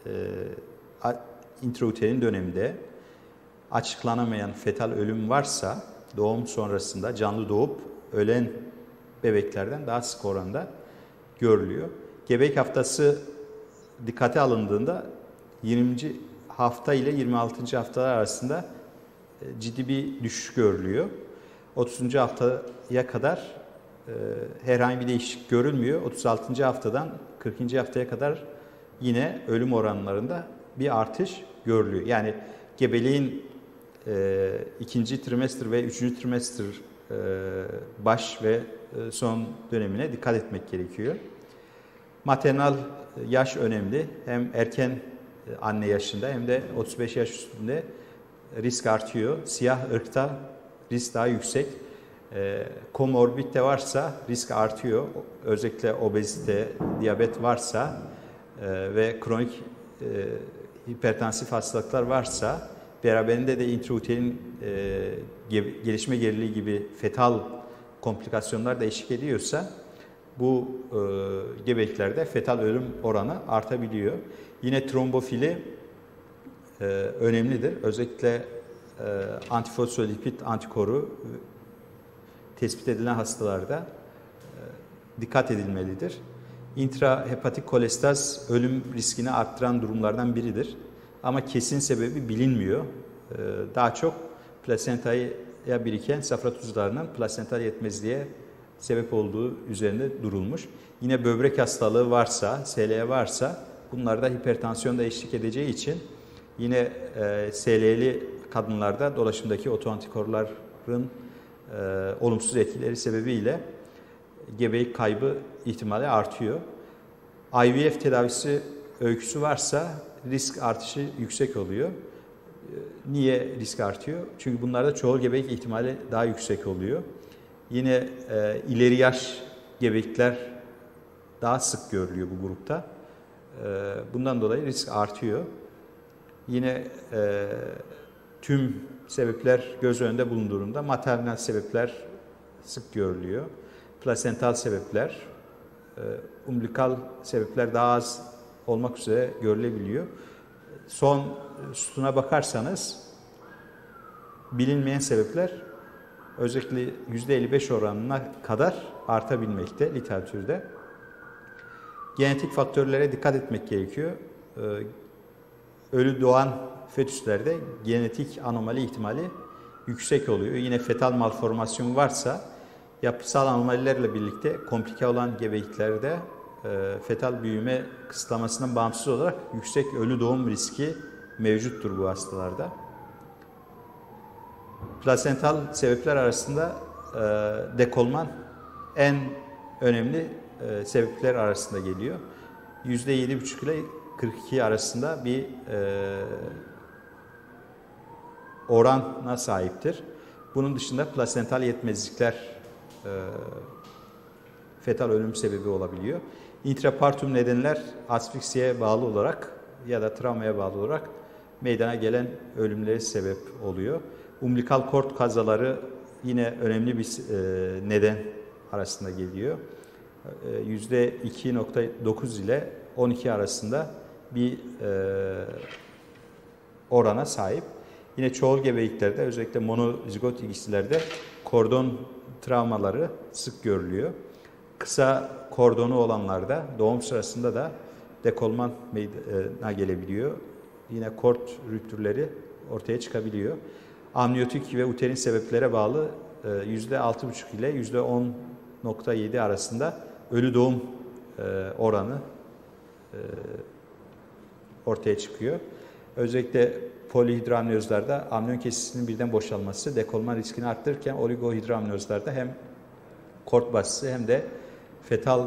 intrauterin döneminde açıklanamayan fetal ölüm varsa doğum sonrasında canlı doğup ölen bebeklerden daha sık oranda görülüyor. Gebelik haftası dikkate alındığında 20. hafta ile 26. haftalar arasında ciddi bir düşüş görülüyor. 30. haftaya kadar herhangi bir değişiklik görülmüyor. 36. haftadan 40. haftaya kadar yine ölüm oranlarında bir artış görülüyor. Yani gebeliğin ikinci trimester ve üçüncü trimester baş ve son dönemine dikkat etmek gerekiyor. Maternal yaş önemli. Hem erken anne yaşında hem de 35 yaş üstünde risk artıyor. Siyah ırkta risk daha yüksek. Komorbid de varsa risk artıyor. Özellikle obezite, diyabet varsa ve kronik hipertansif hastalıklar varsa beraberinde de intrauterin gelişme geriliği gibi fetal komplikasyonlar da eşlik ediyorsa bu gebeliklerde fetal ölüm oranı artabiliyor. Yine trombofili önemlidir. Özellikle antifosfolipid antikoru tespit edilen hastalarda dikkat edilmelidir. İntrahepatik kolestaz ölüm riskini arttıran durumlardan biridir. Ama kesin sebebi bilinmiyor. Daha çok plasentaya biriken safra tuzlarının plasental yetmezliğe sebep olduğu üzerinde durulmuş. Yine böbrek hastalığı varsa, SLE varsa bunlarda hipertansiyon da eşlik edeceği için yine SLE'li kadınlarda dolaşımdaki otoantikorların olumsuz etkileri sebebiyle gebelik kaybı ihtimali artıyor. IVF tedavisi öyküsü varsa risk artışı yüksek oluyor. Niye risk artıyor? Çünkü bunlarda çoğul gebelik ihtimali daha yüksek oluyor. Yine ileri yaş gebelikler daha sık görülüyor bu grupta. Bundan dolayı risk artıyor. Yine tüm sebepler göz önünde bulundurduğunda maternal sebepler sık görülüyor. Plasental sebepler, umbilikal sebepler daha az olmak üzere görülebiliyor. Son sütuna bakarsanız bilinmeyen sebepler özellikle %55 oranına kadar artabilmekte literatürde. Genetik faktörlere dikkat etmek gerekiyor. Ölü doğan fetüslerde genetik anomali ihtimali yüksek oluyor. Yine fetal malformasyon varsa yapısal anomalilerle birlikte komplike olan gebeliklerde fetal büyüme kısıtlamasından bağımsız olarak yüksek ölü doğum riski mevcuttur bu hastalarda. Plasental sebepler arasında dekolman en önemli sebepler arasında geliyor. %7,5 ile 42 arasında bir orana sahiptir. Bunun dışında plasental yetmezlikler fetal ölüm sebebi olabiliyor. Intrapartum nedenler asfiksiye bağlı olarak ya da travmaya bağlı olarak meydana gelen ölümlere sebep oluyor. Umbilikal kort kazaları yine önemli bir neden arasında geliyor. %2,9 ile 12 arasında bir orana sahip. Yine çoğul gebeliklerde, özellikle monozigot ilişkilerde kordon travmaları sık görülüyor. Kısa kordonu olanlarda doğum sırasında da dekolman meydana gelebiliyor. Yine kort rüptürleri ortaya çıkabiliyor. Amniyotik ve uterin sebeplere bağlı %6,5 ile %10,7 arasında ölü doğum oranı ortaya çıkıyor. Özellikle polihidroamniyozlarda amniyon kesisinin birden boşalması dekolman riskini arttırırken oligohidroamniyozlarda hem kort basısı hem de fetal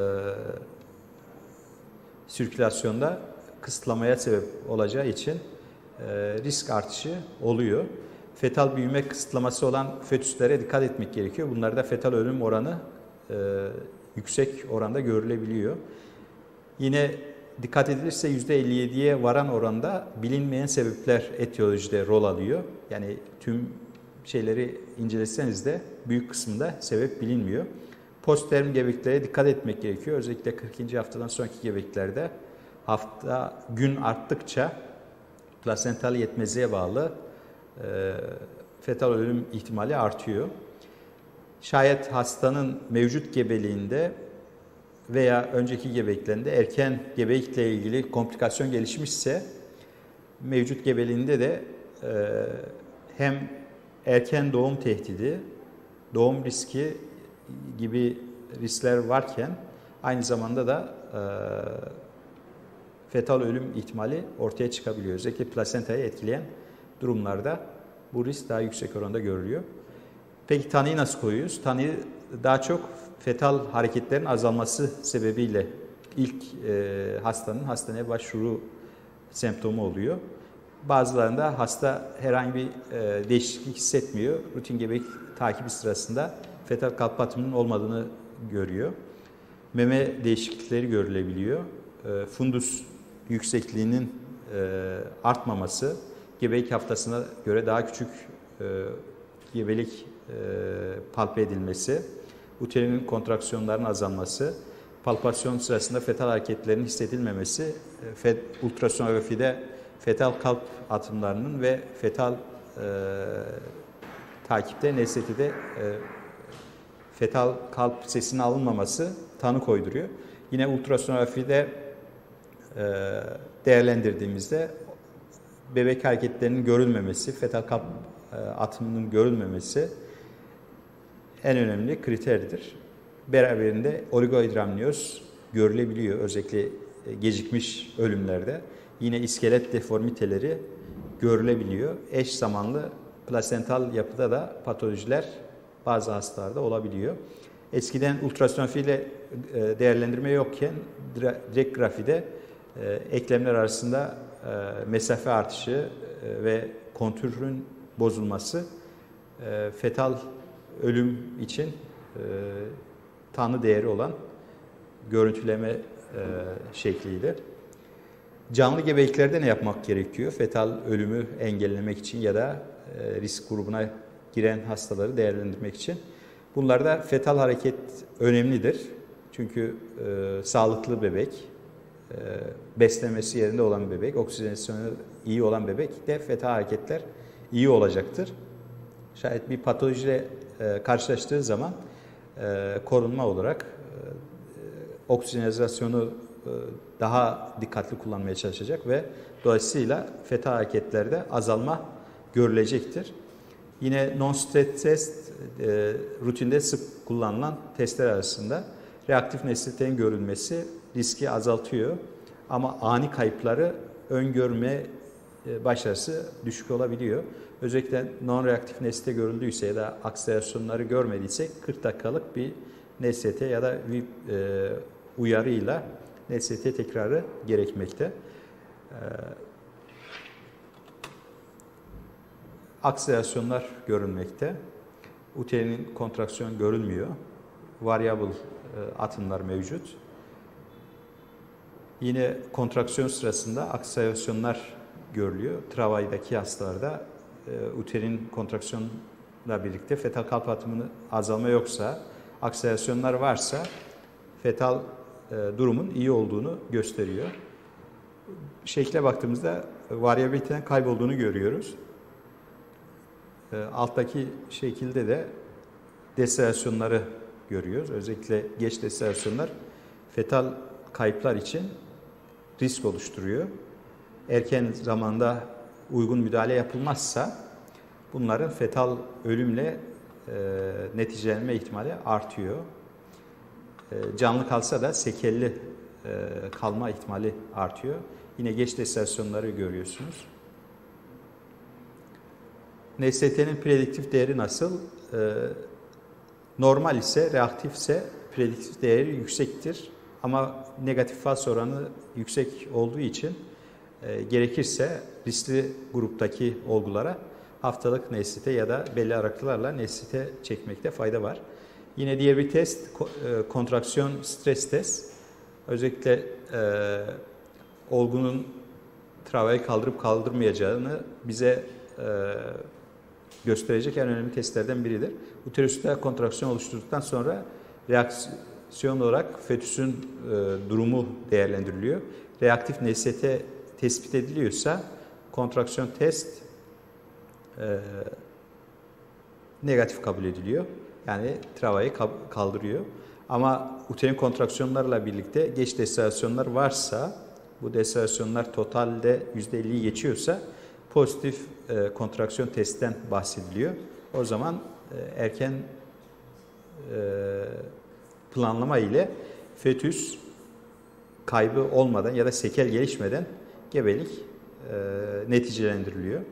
sirkülasyonda kısıtlamaya sebep olacağı için risk artışı oluyor. Fetal büyüme kısıtlaması olan fetüslere dikkat etmek gerekiyor. Bunlarda fetal ölüm oranı yüksek oranda görülebiliyor. Yine dikkat edilirse %57'ye varan oranda bilinmeyen sebepler etiyolojide rol alıyor. Yani tüm şeyleri inceleseniz de büyük kısmında sebep bilinmiyor. Postterm gebeliklere dikkat etmek gerekiyor. Özellikle 40. haftadan sonraki gebeliklerde gün arttıkça plasental yetmezliğe bağlı fetal ölüm ihtimali artıyor. Şayet hastanın mevcut gebeliğinde veya önceki gebeliklerinde erken gebelikle ilgili komplikasyon gelişmişse mevcut gebeliğinde de hem erken doğum tehdidi, doğum riski gibi riskler varken aynı zamanda da fetal ölüm ihtimali ortaya çıkabiliyor. Özellikle plasentayı etkileyen durumlarda bu risk daha yüksek oranda görülüyor. Peki tanıyı nasıl koyuyoruz? Tanıyı daha çok fetal hareketlerin azalması sebebiyle ilk hastanın hastaneye başvuru semptomu oluyor. Bazılarında hasta herhangi bir değişiklik hissetmiyor. Rutin gebelik takibi sırasında fetal kalp atımının olmadığını görüyor. Meme değişiklikleri görülebiliyor. Fundus yüksekliğinin artmaması, gebelik haftasına göre daha küçük gebelik palpe edilmesi, uterinin kontraksiyonlarının azalması, palpasyon sırasında fetal hareketlerinin hissedilmemesi, ultrasonografide fetal kalp atımlarının ve fetal takipte NST'de fetal kalp sesinin alınmaması tanı koyduruyor. Yine ultrasonografide değerlendirdiğimizde bebek hareketlerinin görülmemesi, fetal kalp atımının görülmemesi en önemli kriterdir. Beraberinde oligohidramniyoz görülebiliyor özellikle gecikmiş ölümlerde. Yine iskelet deformiteleri görülebiliyor. Eş zamanlı plasental yapıda da patolojiler bazı hastalarda olabiliyor. Eskiden ultrasonografiyle değerlendirme yokken direkt grafide eklemler arasında mesafe artışı ve kontürün bozulması fetal ölüm için tanı değeri olan görüntüleme şekliydi. Canlı gebeliklerde ne yapmak gerekiyor? Fetal ölümü engellemek için ya da risk grubuna giren hastaları değerlendirmek için. Bunlarda fetal hareket önemlidir. Çünkü sağlıklı bebek, beslemesi yerinde olan bebek, oksijenasyonu iyi olan bebekte fetal hareketler iyi olacaktır. Şayet bir patolojiyle karşılaştığı zaman korunma olarak oksijenizasyonu daha dikkatli kullanmaya çalışacak ve dolayısıyla fetal hareketlerde azalma görülecektir. Yine non-stres test rutinde sık kullanılan testler arasında reaktif NST'nin görülmesi riski azaltıyor. Ama ani kayıpları öngörme başarısı düşük olabiliyor. Özellikle non-reaktif NST görüldüyse ya da akselerasyonları görmediysek 40 dakikalık bir NST ya da bir uyarıyla NST tekrarı gerekmekte. Akselerasyonlar görülmekte. Uterinin kontraksiyon görülmüyor. Variable atımlar mevcut. Yine kontraksiyon sırasında akselerasyonlar görülüyor. Travaydaki hastalarda uterin kontraksiyonla birlikte fetal kalp atımının azalma yoksa, akselerasyonlar varsa fetal durumun iyi olduğunu gösteriyor. Şekle baktığımızda varyabilitenin kaybolduğunu görüyoruz. Alttaki şekilde de deselerasyonları görüyoruz. Özellikle geç deselerasyonlar fetal kayıplar için risk oluşturuyor. Erken zamanda uygun müdahale yapılmazsa bunların fetal ölümle neticelenme ihtimali artıyor. Canlı kalsa da sekelli kalma ihtimali artıyor. Yine geç deselerasyonları görüyorsunuz. NST'nin prediktif değeri nasıl? Normal ise, reaktif ise prediktif değeri yüksektir. Ama negatif faz oranı yüksek olduğu için gerekirse riskli gruptaki olgulara haftalık NST ya da belli aralıklarla NST çekmekte fayda var. Yine diğer bir test, kontraksiyon stres test. Özellikle olgunun travayı kaldırıp kaldırmayacağını bize gösterecek en önemli testlerden biridir. Uterüste kontraksiyon oluşturduktan sonra reaksiyon olarak fetüsün durumu değerlendiriliyor. Reaktif NST tespit ediliyorsa kontraksiyon test negatif kabul ediliyor. Yani travayı kaldırıyor. Ama uterin kontraksiyonlarla birlikte geç deselerasyonlar varsa, bu deselerasyonlar totalde %50'yi geçiyorsa pozitif kontraksiyon testten bahsediliyor. O zaman erken planlama ile fetüs kaybı olmadan ya da sekel gelişmeden gebelik neticelendiriliyor.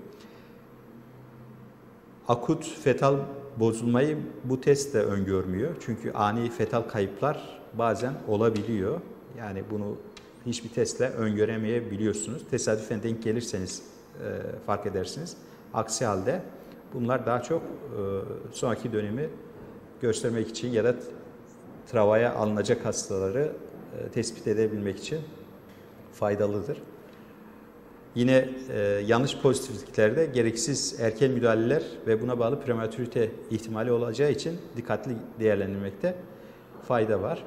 Akut fetal bozulmayı bu test de öngörmüyor. Çünkü ani fetal kayıplar bazen olabiliyor. Yani bunu hiçbir testle öngöremeyebiliyorsunuz. Tesadüfen denk gelirseniz fark edersiniz. Aksi halde bunlar daha çok sonraki dönemi göstermek için ya da travaya alınacak hastaları tespit edebilmek için faydalıdır. Yine yanlış pozitifliklerde gereksiz erken müdahaleler ve buna bağlı prematürite ihtimali olacağı için dikkatli değerlendirmekte fayda var.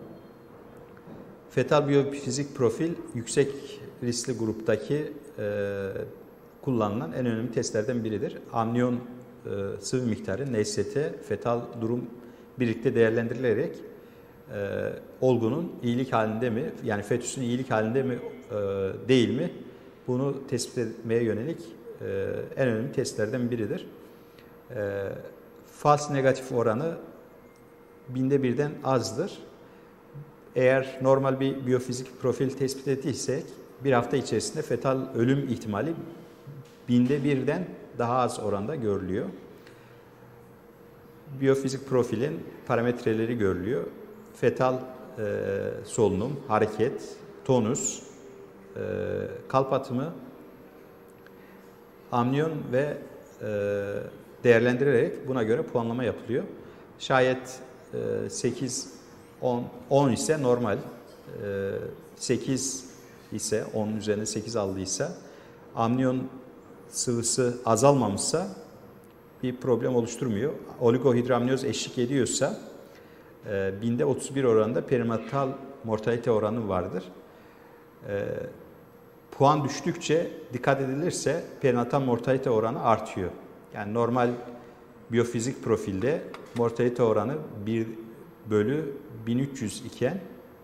Fetal biyofizik profil yüksek riskli gruptaki kullanılan en önemli testlerden biridir. Amniyon sıvı miktarı, NST, fetal durum birlikte değerlendirilerek olgunun iyilik halinde mi, yani fetüsün iyilik halinde mi değil mi, bunu tespit etmeye yönelik en önemli testlerden biridir. Fals negatif oranı 1/1000'den azdır. Eğer normal bir biyofizik profil tespit ettiysek bir hafta içerisinde fetal ölüm ihtimali 1/1000'den daha az oranda görülüyor. Biyofizik profilin parametreleri görülüyor. Fetal solunum, hareket, tonus, kalp atımı, amniyon ve değerlendirerek buna göre puanlama yapılıyor. Şayet 10 ise normal, 8 ise 10 üzerine 8 aldıysa, amniyon sıvısı azalmamışsa bir problem oluşturmuyor. Oligohidramniyoz eşlik ediyorsa 1/31 oranında perinatal mortalite oranı vardır. Puan düştükçe dikkat edilirse perinatal mortalite oranı artıyor. Yani normal biyofizik profilde mortalite oranı 1/1300 iken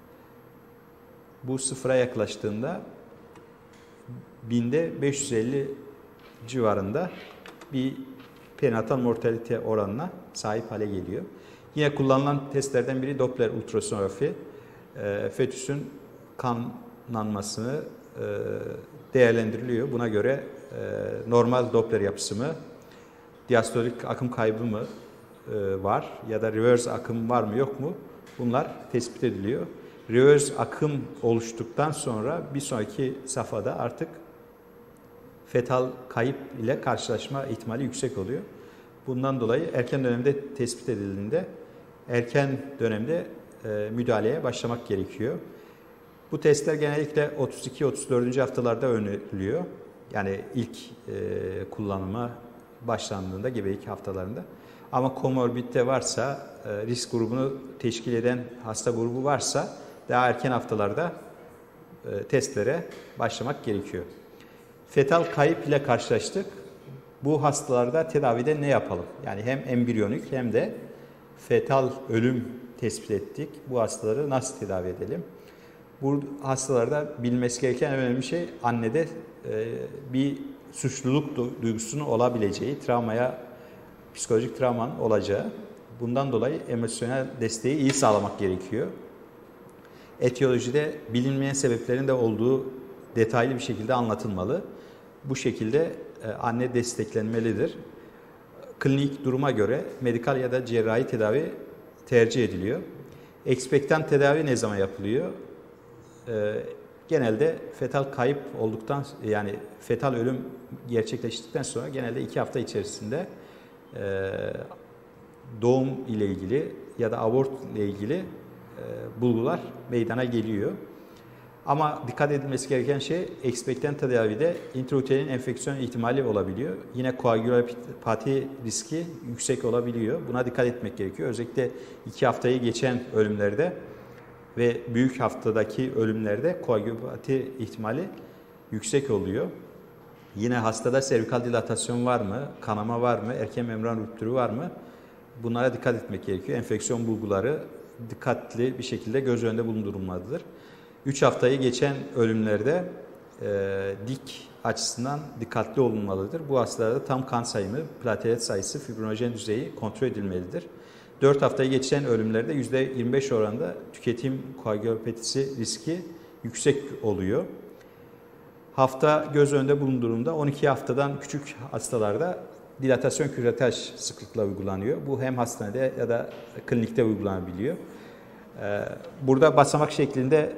bu sıfıra yaklaştığında 1000'de 550 civarında bir perinatal mortalite oranına sahip hale geliyor. Yine kullanılan testlerden biri Doppler ultrasonografi. Fetüsün kanlanmasını değerlendiriliyor. Buna göre normal Doppler yapısı mı, diastolik akım kaybı mı var ya da reverse akım var mı yok mu? Bunlar tespit ediliyor. Reverse akım oluştuktan sonra bir sonraki safhada artık fetal kayıp ile karşılaşma ihtimali yüksek oluyor. Bundan dolayı erken dönemde tespit edildiğinde erken dönemde müdahaleye başlamak gerekiyor. Bu testler genellikle 32-34. haftalarda öneriliyor. Yani ilk kullanıma başlandığında gebelik haftalarında. Ama komorbidite varsa, risk grubunu teşkil eden hasta grubu varsa daha erken haftalarda testlere başlamak gerekiyor. Fetal kayıp ile karşılaştık. Bu hastalarda tedavide ne yapalım? Yani hem embriyonik hem de fetal ölüm tespit ettik. Bu hastaları nasıl tedavi edelim? Bu hastalarda bilmesi gereken en önemli şey annede bir suçluluk duygusunun olabileceği, psikolojik travmanın olacağı. Bundan dolayı emosyonel desteği iyi sağlamak gerekiyor. Etiyolojide bilinmeyen sebeplerin de olduğu detaylı bir şekilde anlatılmalı. Bu şekilde anne desteklenmelidir. Klinik duruma göre medikal ya da cerrahi tedavi tercih ediliyor. Ekspektan tedavi ne zaman yapılıyor? Genelde fetal kayıp olduktan, yani fetal ölüm gerçekleştikten sonra genelde 2 hafta içerisinde doğum ile ilgili ya da abort ile ilgili bulgular meydana geliyor. Ama dikkat edilmesi gereken şey, ekspektan tedavide intrauterin enfeksiyon ihtimali olabiliyor. Yine koagülopati riski yüksek olabiliyor. Buna dikkat etmek gerekiyor. Özellikle 2 haftayı geçen ölümlerde ve büyük haftadaki ölümlerde koagülopati ihtimali yüksek oluyor. Yine hastada servikal dilatasyon var mı, kanama var mı, erken membran rüptürü var mı? Bunlara dikkat etmek gerekiyor. Enfeksiyon bulguları dikkatli bir şekilde göz önünde bulundurulmalıdır. 3 haftayı geçen ölümlerde dik açısından dikkatli olunmalıdır. Bu hastalarda tam kan sayımı, platelet sayısı, fibrinojen düzeyi kontrol edilmelidir. 4 haftayı geçen ölümlerde %25 oranında tüketim koagülopatisi riski yüksek oluyor. Hafta göz önünde bulundurulduğunda 12 haftadan küçük hastalarda dilatasyon küretaj sıklıkla uygulanıyor. Bu hem hastanede ya da klinikte uygulanabiliyor. Burada basamak şeklinde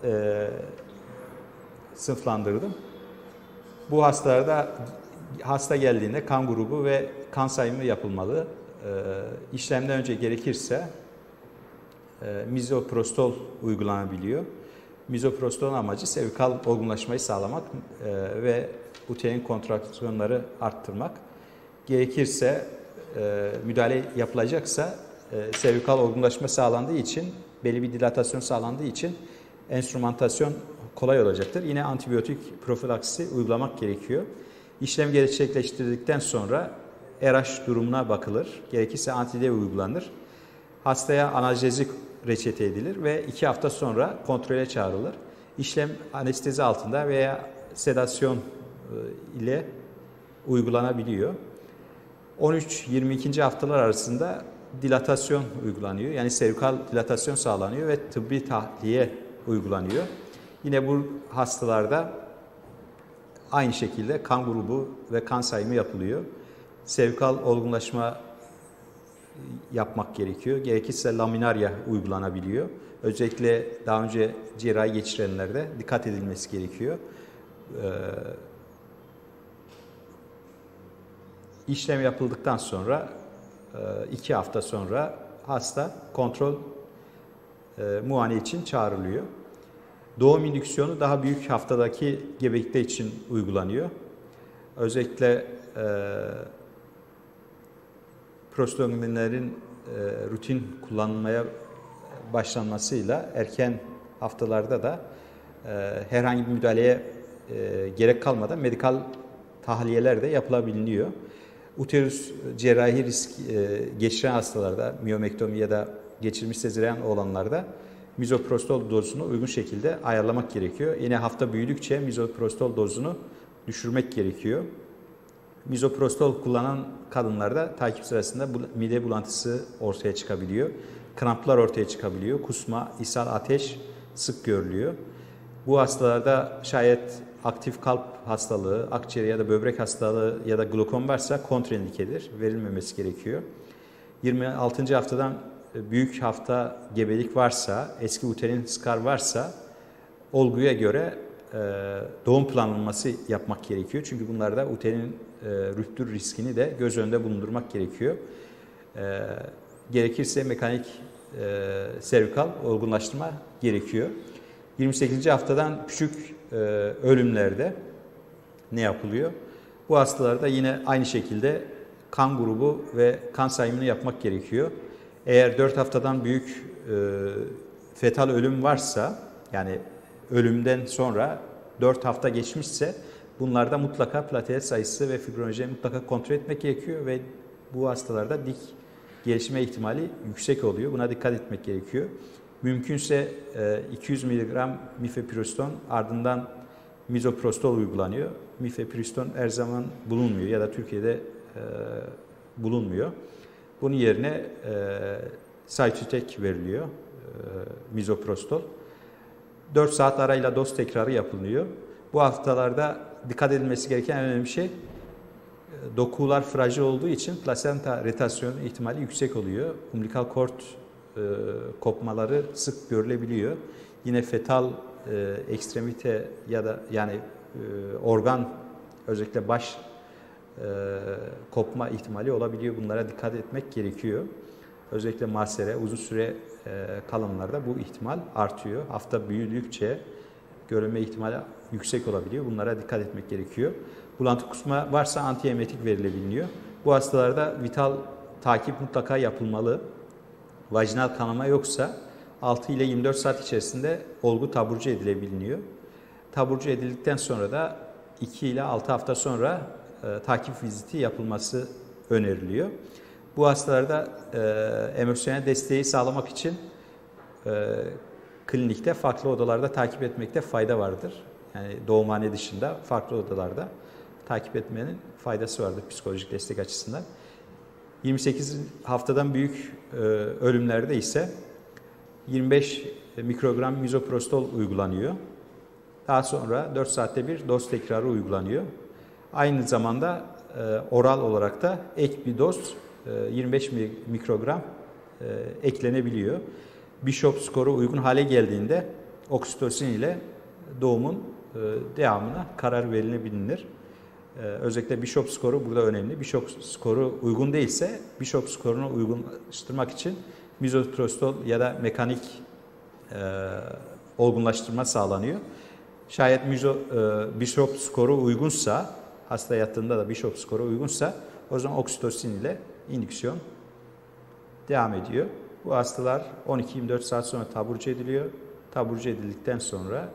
sınıflandırdım. Bu hastalarda hasta geldiğinde kan grubu ve kan sayımı yapılmalı. İşlemden önce gerekirse mizoprostol uygulanabiliyor. Mizoprostolun amacı servikal olgunlaşmayı sağlamak ve uterin kontraksiyonları arttırmak. Gerekirse müdahale yapılacaksa servikal olgunlaşma sağlandığı için, belli bir dilatasyon sağlandığı için enstrümantasyon kolay olacaktır. Yine antibiyotik profilaksisi uygulamak gerekiyor. İşlem gerçekleştirdikten sonra RH durumuna bakılır. Gerekirse antidiye uygulanır. Hastaya analjezik reçete edilir ve 2 hafta sonra kontrole çağrılır. İşlem anestezi altında veya sedasyon ile uygulanabiliyor. 13-22. haftalar arasında dilatasyon uygulanıyor. Yani servikal dilatasyon sağlanıyor ve tıbbi tahliye uygulanıyor. Yine bu hastalarda aynı şekilde kan grubu ve kan sayımı yapılıyor. Servikal olgunlaşma yapmak gerekiyor. Gerekirse laminarya uygulanabiliyor. Özellikle daha önce cerrahi geçirenlerde dikkat edilmesi gerekiyor. İşlem yapıldıktan sonra 2 hafta sonra hasta kontrol muayene için çağrılıyor. Doğum indüksiyonu daha büyük haftadaki gebelikte için uygulanıyor. Özellikle prostaglandinlerin rutin kullanılmaya başlanmasıyla erken haftalarda da herhangi bir müdahaleye gerek kalmadan medikal tahliyeler de yapılabiliyor. Uterus cerrahi risk geçiren hastalarda, miyomektomi ya da geçirmiş sezaryen olanlarda mizoprostol dozunu uygun şekilde ayarlamak gerekiyor. Yine hafta büyüdükçe mizoprostol dozunu düşürmek gerekiyor. Mizoprostol kullanan kadınlarda takip sırasında mide bulantısı ortaya çıkabiliyor. Kramplar ortaya çıkabiliyor. Kusma, ishal, ateş sık görülüyor. Bu hastalarda şayet aktif kalp hastalığı, akciğer ya da böbrek hastalığı ya da glokom varsa kontraindikedir. Verilmemesi gerekiyor. 26. haftadan büyük hafta gebelik varsa, eski uterin skar varsa olguya göre doğum planlaması yapmak gerekiyor. Çünkü bunlarda uterin rüptür riskini de göz önünde bulundurmak gerekiyor. Gerekirse mekanik servikal olgunlaştırma gerekiyor. 28. haftadan küçük ölümlerde ne yapılıyor? Bu hastalarda yine aynı şekilde kan grubu ve kan sayımını yapmak gerekiyor. Eğer 4 haftadan büyük fetal ölüm varsa, yani ölümden sonra 4 hafta geçmişse bunlarda mutlaka platelet sayısı ve fibrinojeni mutlaka kontrol etmek gerekiyor ve bu hastalarda dik gelişme ihtimali yüksek oluyor. Buna dikkat etmek gerekiyor. Mümkünse 200 mg mifepristone ardından misoprostol uygulanıyor. Mifepristone her zaman bulunmuyor ya da Türkiye'de bulunmuyor. Bunun yerine Cytotec veriliyor, misoprostol. 4 saat arayla doz tekrarı yapılıyor. Bu haftalarda dikkat edilmesi gereken en önemli şey, dokular fragil olduğu için plasenta retasyonu ihtimali yüksek oluyor. Umbilical cord kopmaları sık görülebiliyor. Yine fetal ekstremite ya da yani organ, özellikle baş kopma ihtimali olabiliyor. Bunlara dikkat etmek gerekiyor. Özellikle masere, uzun süre kalanlarda bu ihtimal artıyor. Hafta büyüdükçe görülme ihtimali yüksek olabiliyor. Bunlara dikkat etmek gerekiyor. Bulantı kusma varsa antiemetik verilebiliyor. Bu hastalarda vital takip mutlaka yapılmalı. Vajinal kanama yoksa 6 ile 24 saat içerisinde olgu taburcu edilebiliyor. Taburcu edildikten sonra da 2 ile 6 hafta sonra takip viziti yapılması öneriliyor. Bu hastalarda emosyonel desteği sağlamak için klinikte farklı odalarda takip etmekte fayda vardır. Yani doğumhane dışında farklı odalarda takip etmenin faydası vardır psikolojik destek açısından. 28 haftadan büyük ölümlerde ise 25 mikrogram misoprostol uygulanıyor. Daha sonra 4 saatte bir doz tekrarı uygulanıyor. Aynı zamanda oral olarak da ek bir doz 25 mikrogram eklenebiliyor. Bishop skoru uygun hale geldiğinde oksitosin ile doğumun devamına karar verilebilir. Özellikle Bishop skoru burada önemli. Bishop skoru uygun değilse Bishop skorunu uygunlaştırmak için misoprostol ya da mekanik olgunlaştırma sağlanıyor. Şayet Bishop skoru uygunsa, hasta yattığında da Bishop skoru uygunsa o zaman oksitosin ile indüksiyon devam ediyor. Bu hastalar 12-24 saat sonra taburcu ediliyor. Taburcu edildikten sonra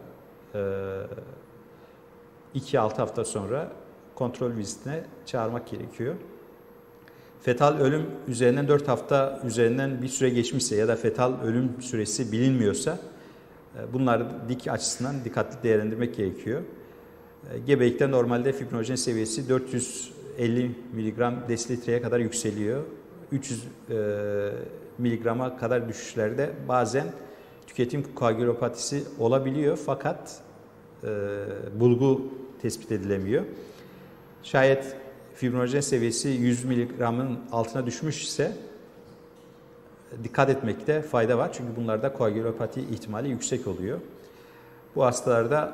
2-6 hafta sonra kontrol vizitine çağırmak gerekiyor. Fetal ölüm üzerinden 4 hafta üzerinden bir süre geçmişse ya da fetal ölüm süresi bilinmiyorsa bunları dik açısından dikkatli değerlendirmek gerekiyor. Gebelikte normalde fibrinojen seviyesi 450 mg desilitreye kadar yükseliyor. 300 miligrama kadar düşüşlerde bazen tüketim koagülopatisi olabiliyor fakat bulgu tespit edilemiyor. Şayet fibrinojen seviyesi 100 miligramın altına düşmüşse dikkat etmekte fayda var. Çünkü bunlarda koagülopati ihtimali yüksek oluyor. Bu hastalarda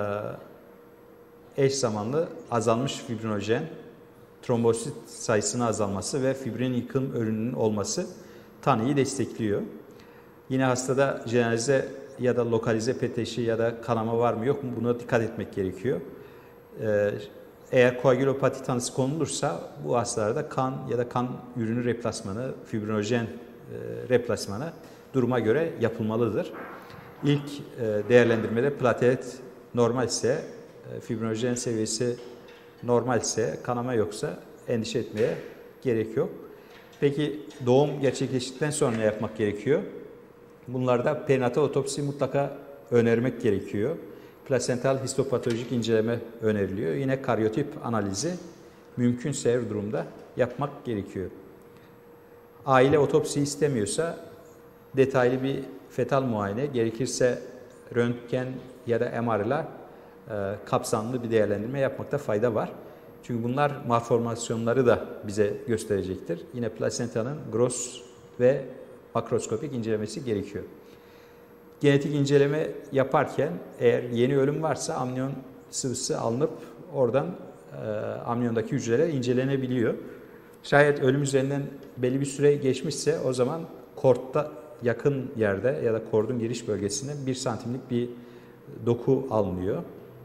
eş zamanlı azalmış fibrinojen, trombosit sayısının azalması ve fibrin yıkım ürününün olması tanıyı destekliyor. Yine hastada jenerize ya da lokalize peteşi ya da kanama var mı yok mu buna dikkat etmek gerekiyor. Eğer koagülopati tanısı konulursa bu hastalarda kan ya da kan ürünü replasmanı, fibrinojen replasmanı duruma göre yapılmalıdır. İlk değerlendirmede platelet normal ise, fibrinojen seviyesi normal ise, kanama yoksa endişe etmeye gerek yok. Peki doğum gerçekleştikten sonra ne yapmak gerekiyor? Bunlarda perinatal otopsi mutlaka önermek gerekiyor. Plasental histopatolojik inceleme öneriliyor. Yine karyotip analizi mümkünse her durumda yapmak gerekiyor. Aile otopsi istemiyorsa detaylı bir fetal muayene, gerekirse röntgen ya da MR ile kapsamlı bir değerlendirme yapmakta fayda var. Çünkü bunlar malformasyonları da bize gösterecektir. Yine plasentanın gross ve makroskopik incelemesi gerekiyor. Genetik inceleme yaparken eğer yeni ölüm varsa amniyon sıvısı alınıp oradan amniyondaki hücreler incelenebiliyor. Şayet ölüm üzerinden belli bir süre geçmişse o zaman kortta yakın yerde ya da kordun giriş bölgesinde 1 santimlik bir doku alınıyor.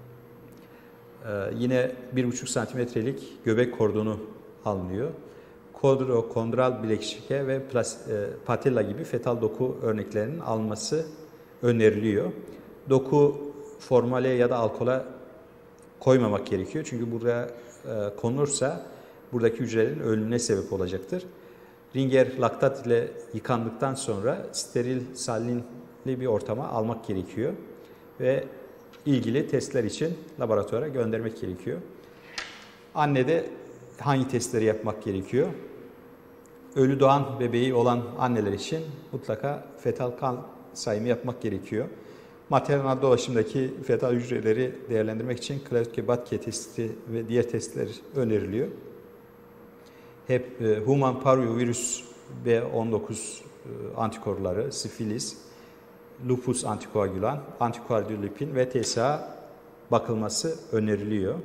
Yine 1,5 santimetrelik göbek kordonu alınıyor. Kondral bileşike ve patella gibi fetal doku örneklerinin alınması öneriliyor. Doku formale ya da alkola koymamak gerekiyor. Çünkü buraya konulursa buradaki hücrelerin ölümüne sebep olacaktır. Ringer laktat ile yıkandıktan sonra steril salinli bir ortama almak gerekiyor ve ilgili testler için laboratuvara göndermek gerekiyor. Annede hangi testleri yapmak gerekiyor? Ölü doğan bebeği olan anneler için mutlaka fetal kan sayımı yapmak gerekiyor. Maternal dolaşımdaki fetal hücreleri değerlendirmek için Claude-Butke testi ve diğer testler öneriliyor. Hep human parvovirus B19 antikorları, sifilis, lupus antikoagülan, antikoagülipin ve TSH bakılması öneriliyor.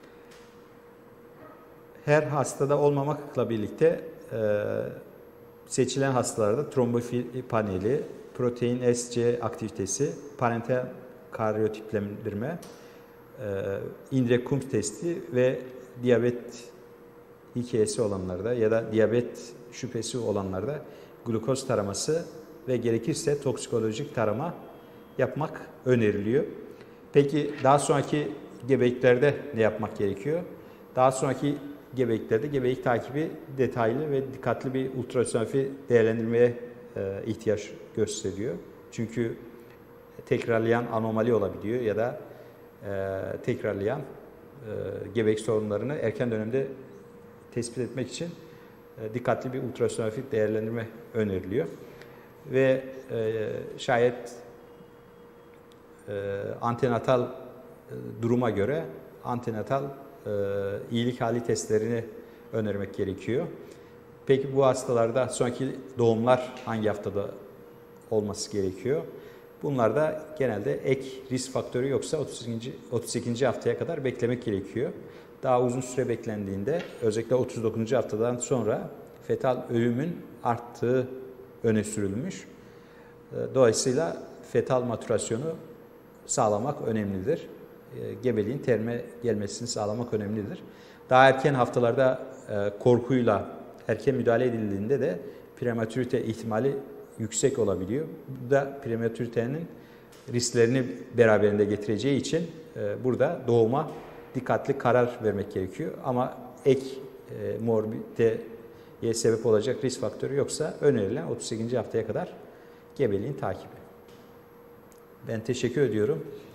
Her hastada olmamakla birlikte seçilen hastalarda trombofil paneli, protein SC aktivitesi, parenteral karyotiplendirme, Indre-Kump testi ve diyabet hikayesi olanlarda ya da diyabet şüphesi olanlarda glukoz taraması ve gerekirse toksikolojik tarama yapmak öneriliyor. Peki daha sonraki gebeliklerde ne yapmak gerekiyor? Daha sonraki gebeliklerde gebelik takibi detaylı ve dikkatli bir ultrasonografi değerlendirmeye ihtiyaç gösteriyor. Çünkü tekrarlayan anomali olabiliyor ya da tekrarlayan gebelik sorunlarını erken dönemde tespit etmek için dikkatli bir ultrasonografi değerlendirme öneriliyor. Ve şayet antenatal duruma göre antenatal iyilik hali testlerini önermek gerekiyor. Peki bu hastalarda sonraki doğumlar hangi haftada olması gerekiyor? Bunlarda genelde ek risk faktörü yoksa 38. haftaya kadar beklemek gerekiyor. Daha uzun süre beklendiğinde özellikle 39. haftadan sonra fetal ölümün arttığı öne sürülmüş. Dolayısıyla fetal maturasyonu sağlamak önemlidir. Gebeliğin terme gelmesini sağlamak önemlidir. Daha erken haftalarda korkuyla erken müdahale edildiğinde de prematürite ihtimali yüksek olabiliyor. Bu da prematüritenin risklerini beraberinde getireceği için burada doğuma dikkatli karar vermek gerekiyor. Ama ek morbiditeye sebep olacak risk faktörü yoksa önerilen 38. haftaya kadar gebeliğin takibi. Ben teşekkür ediyorum.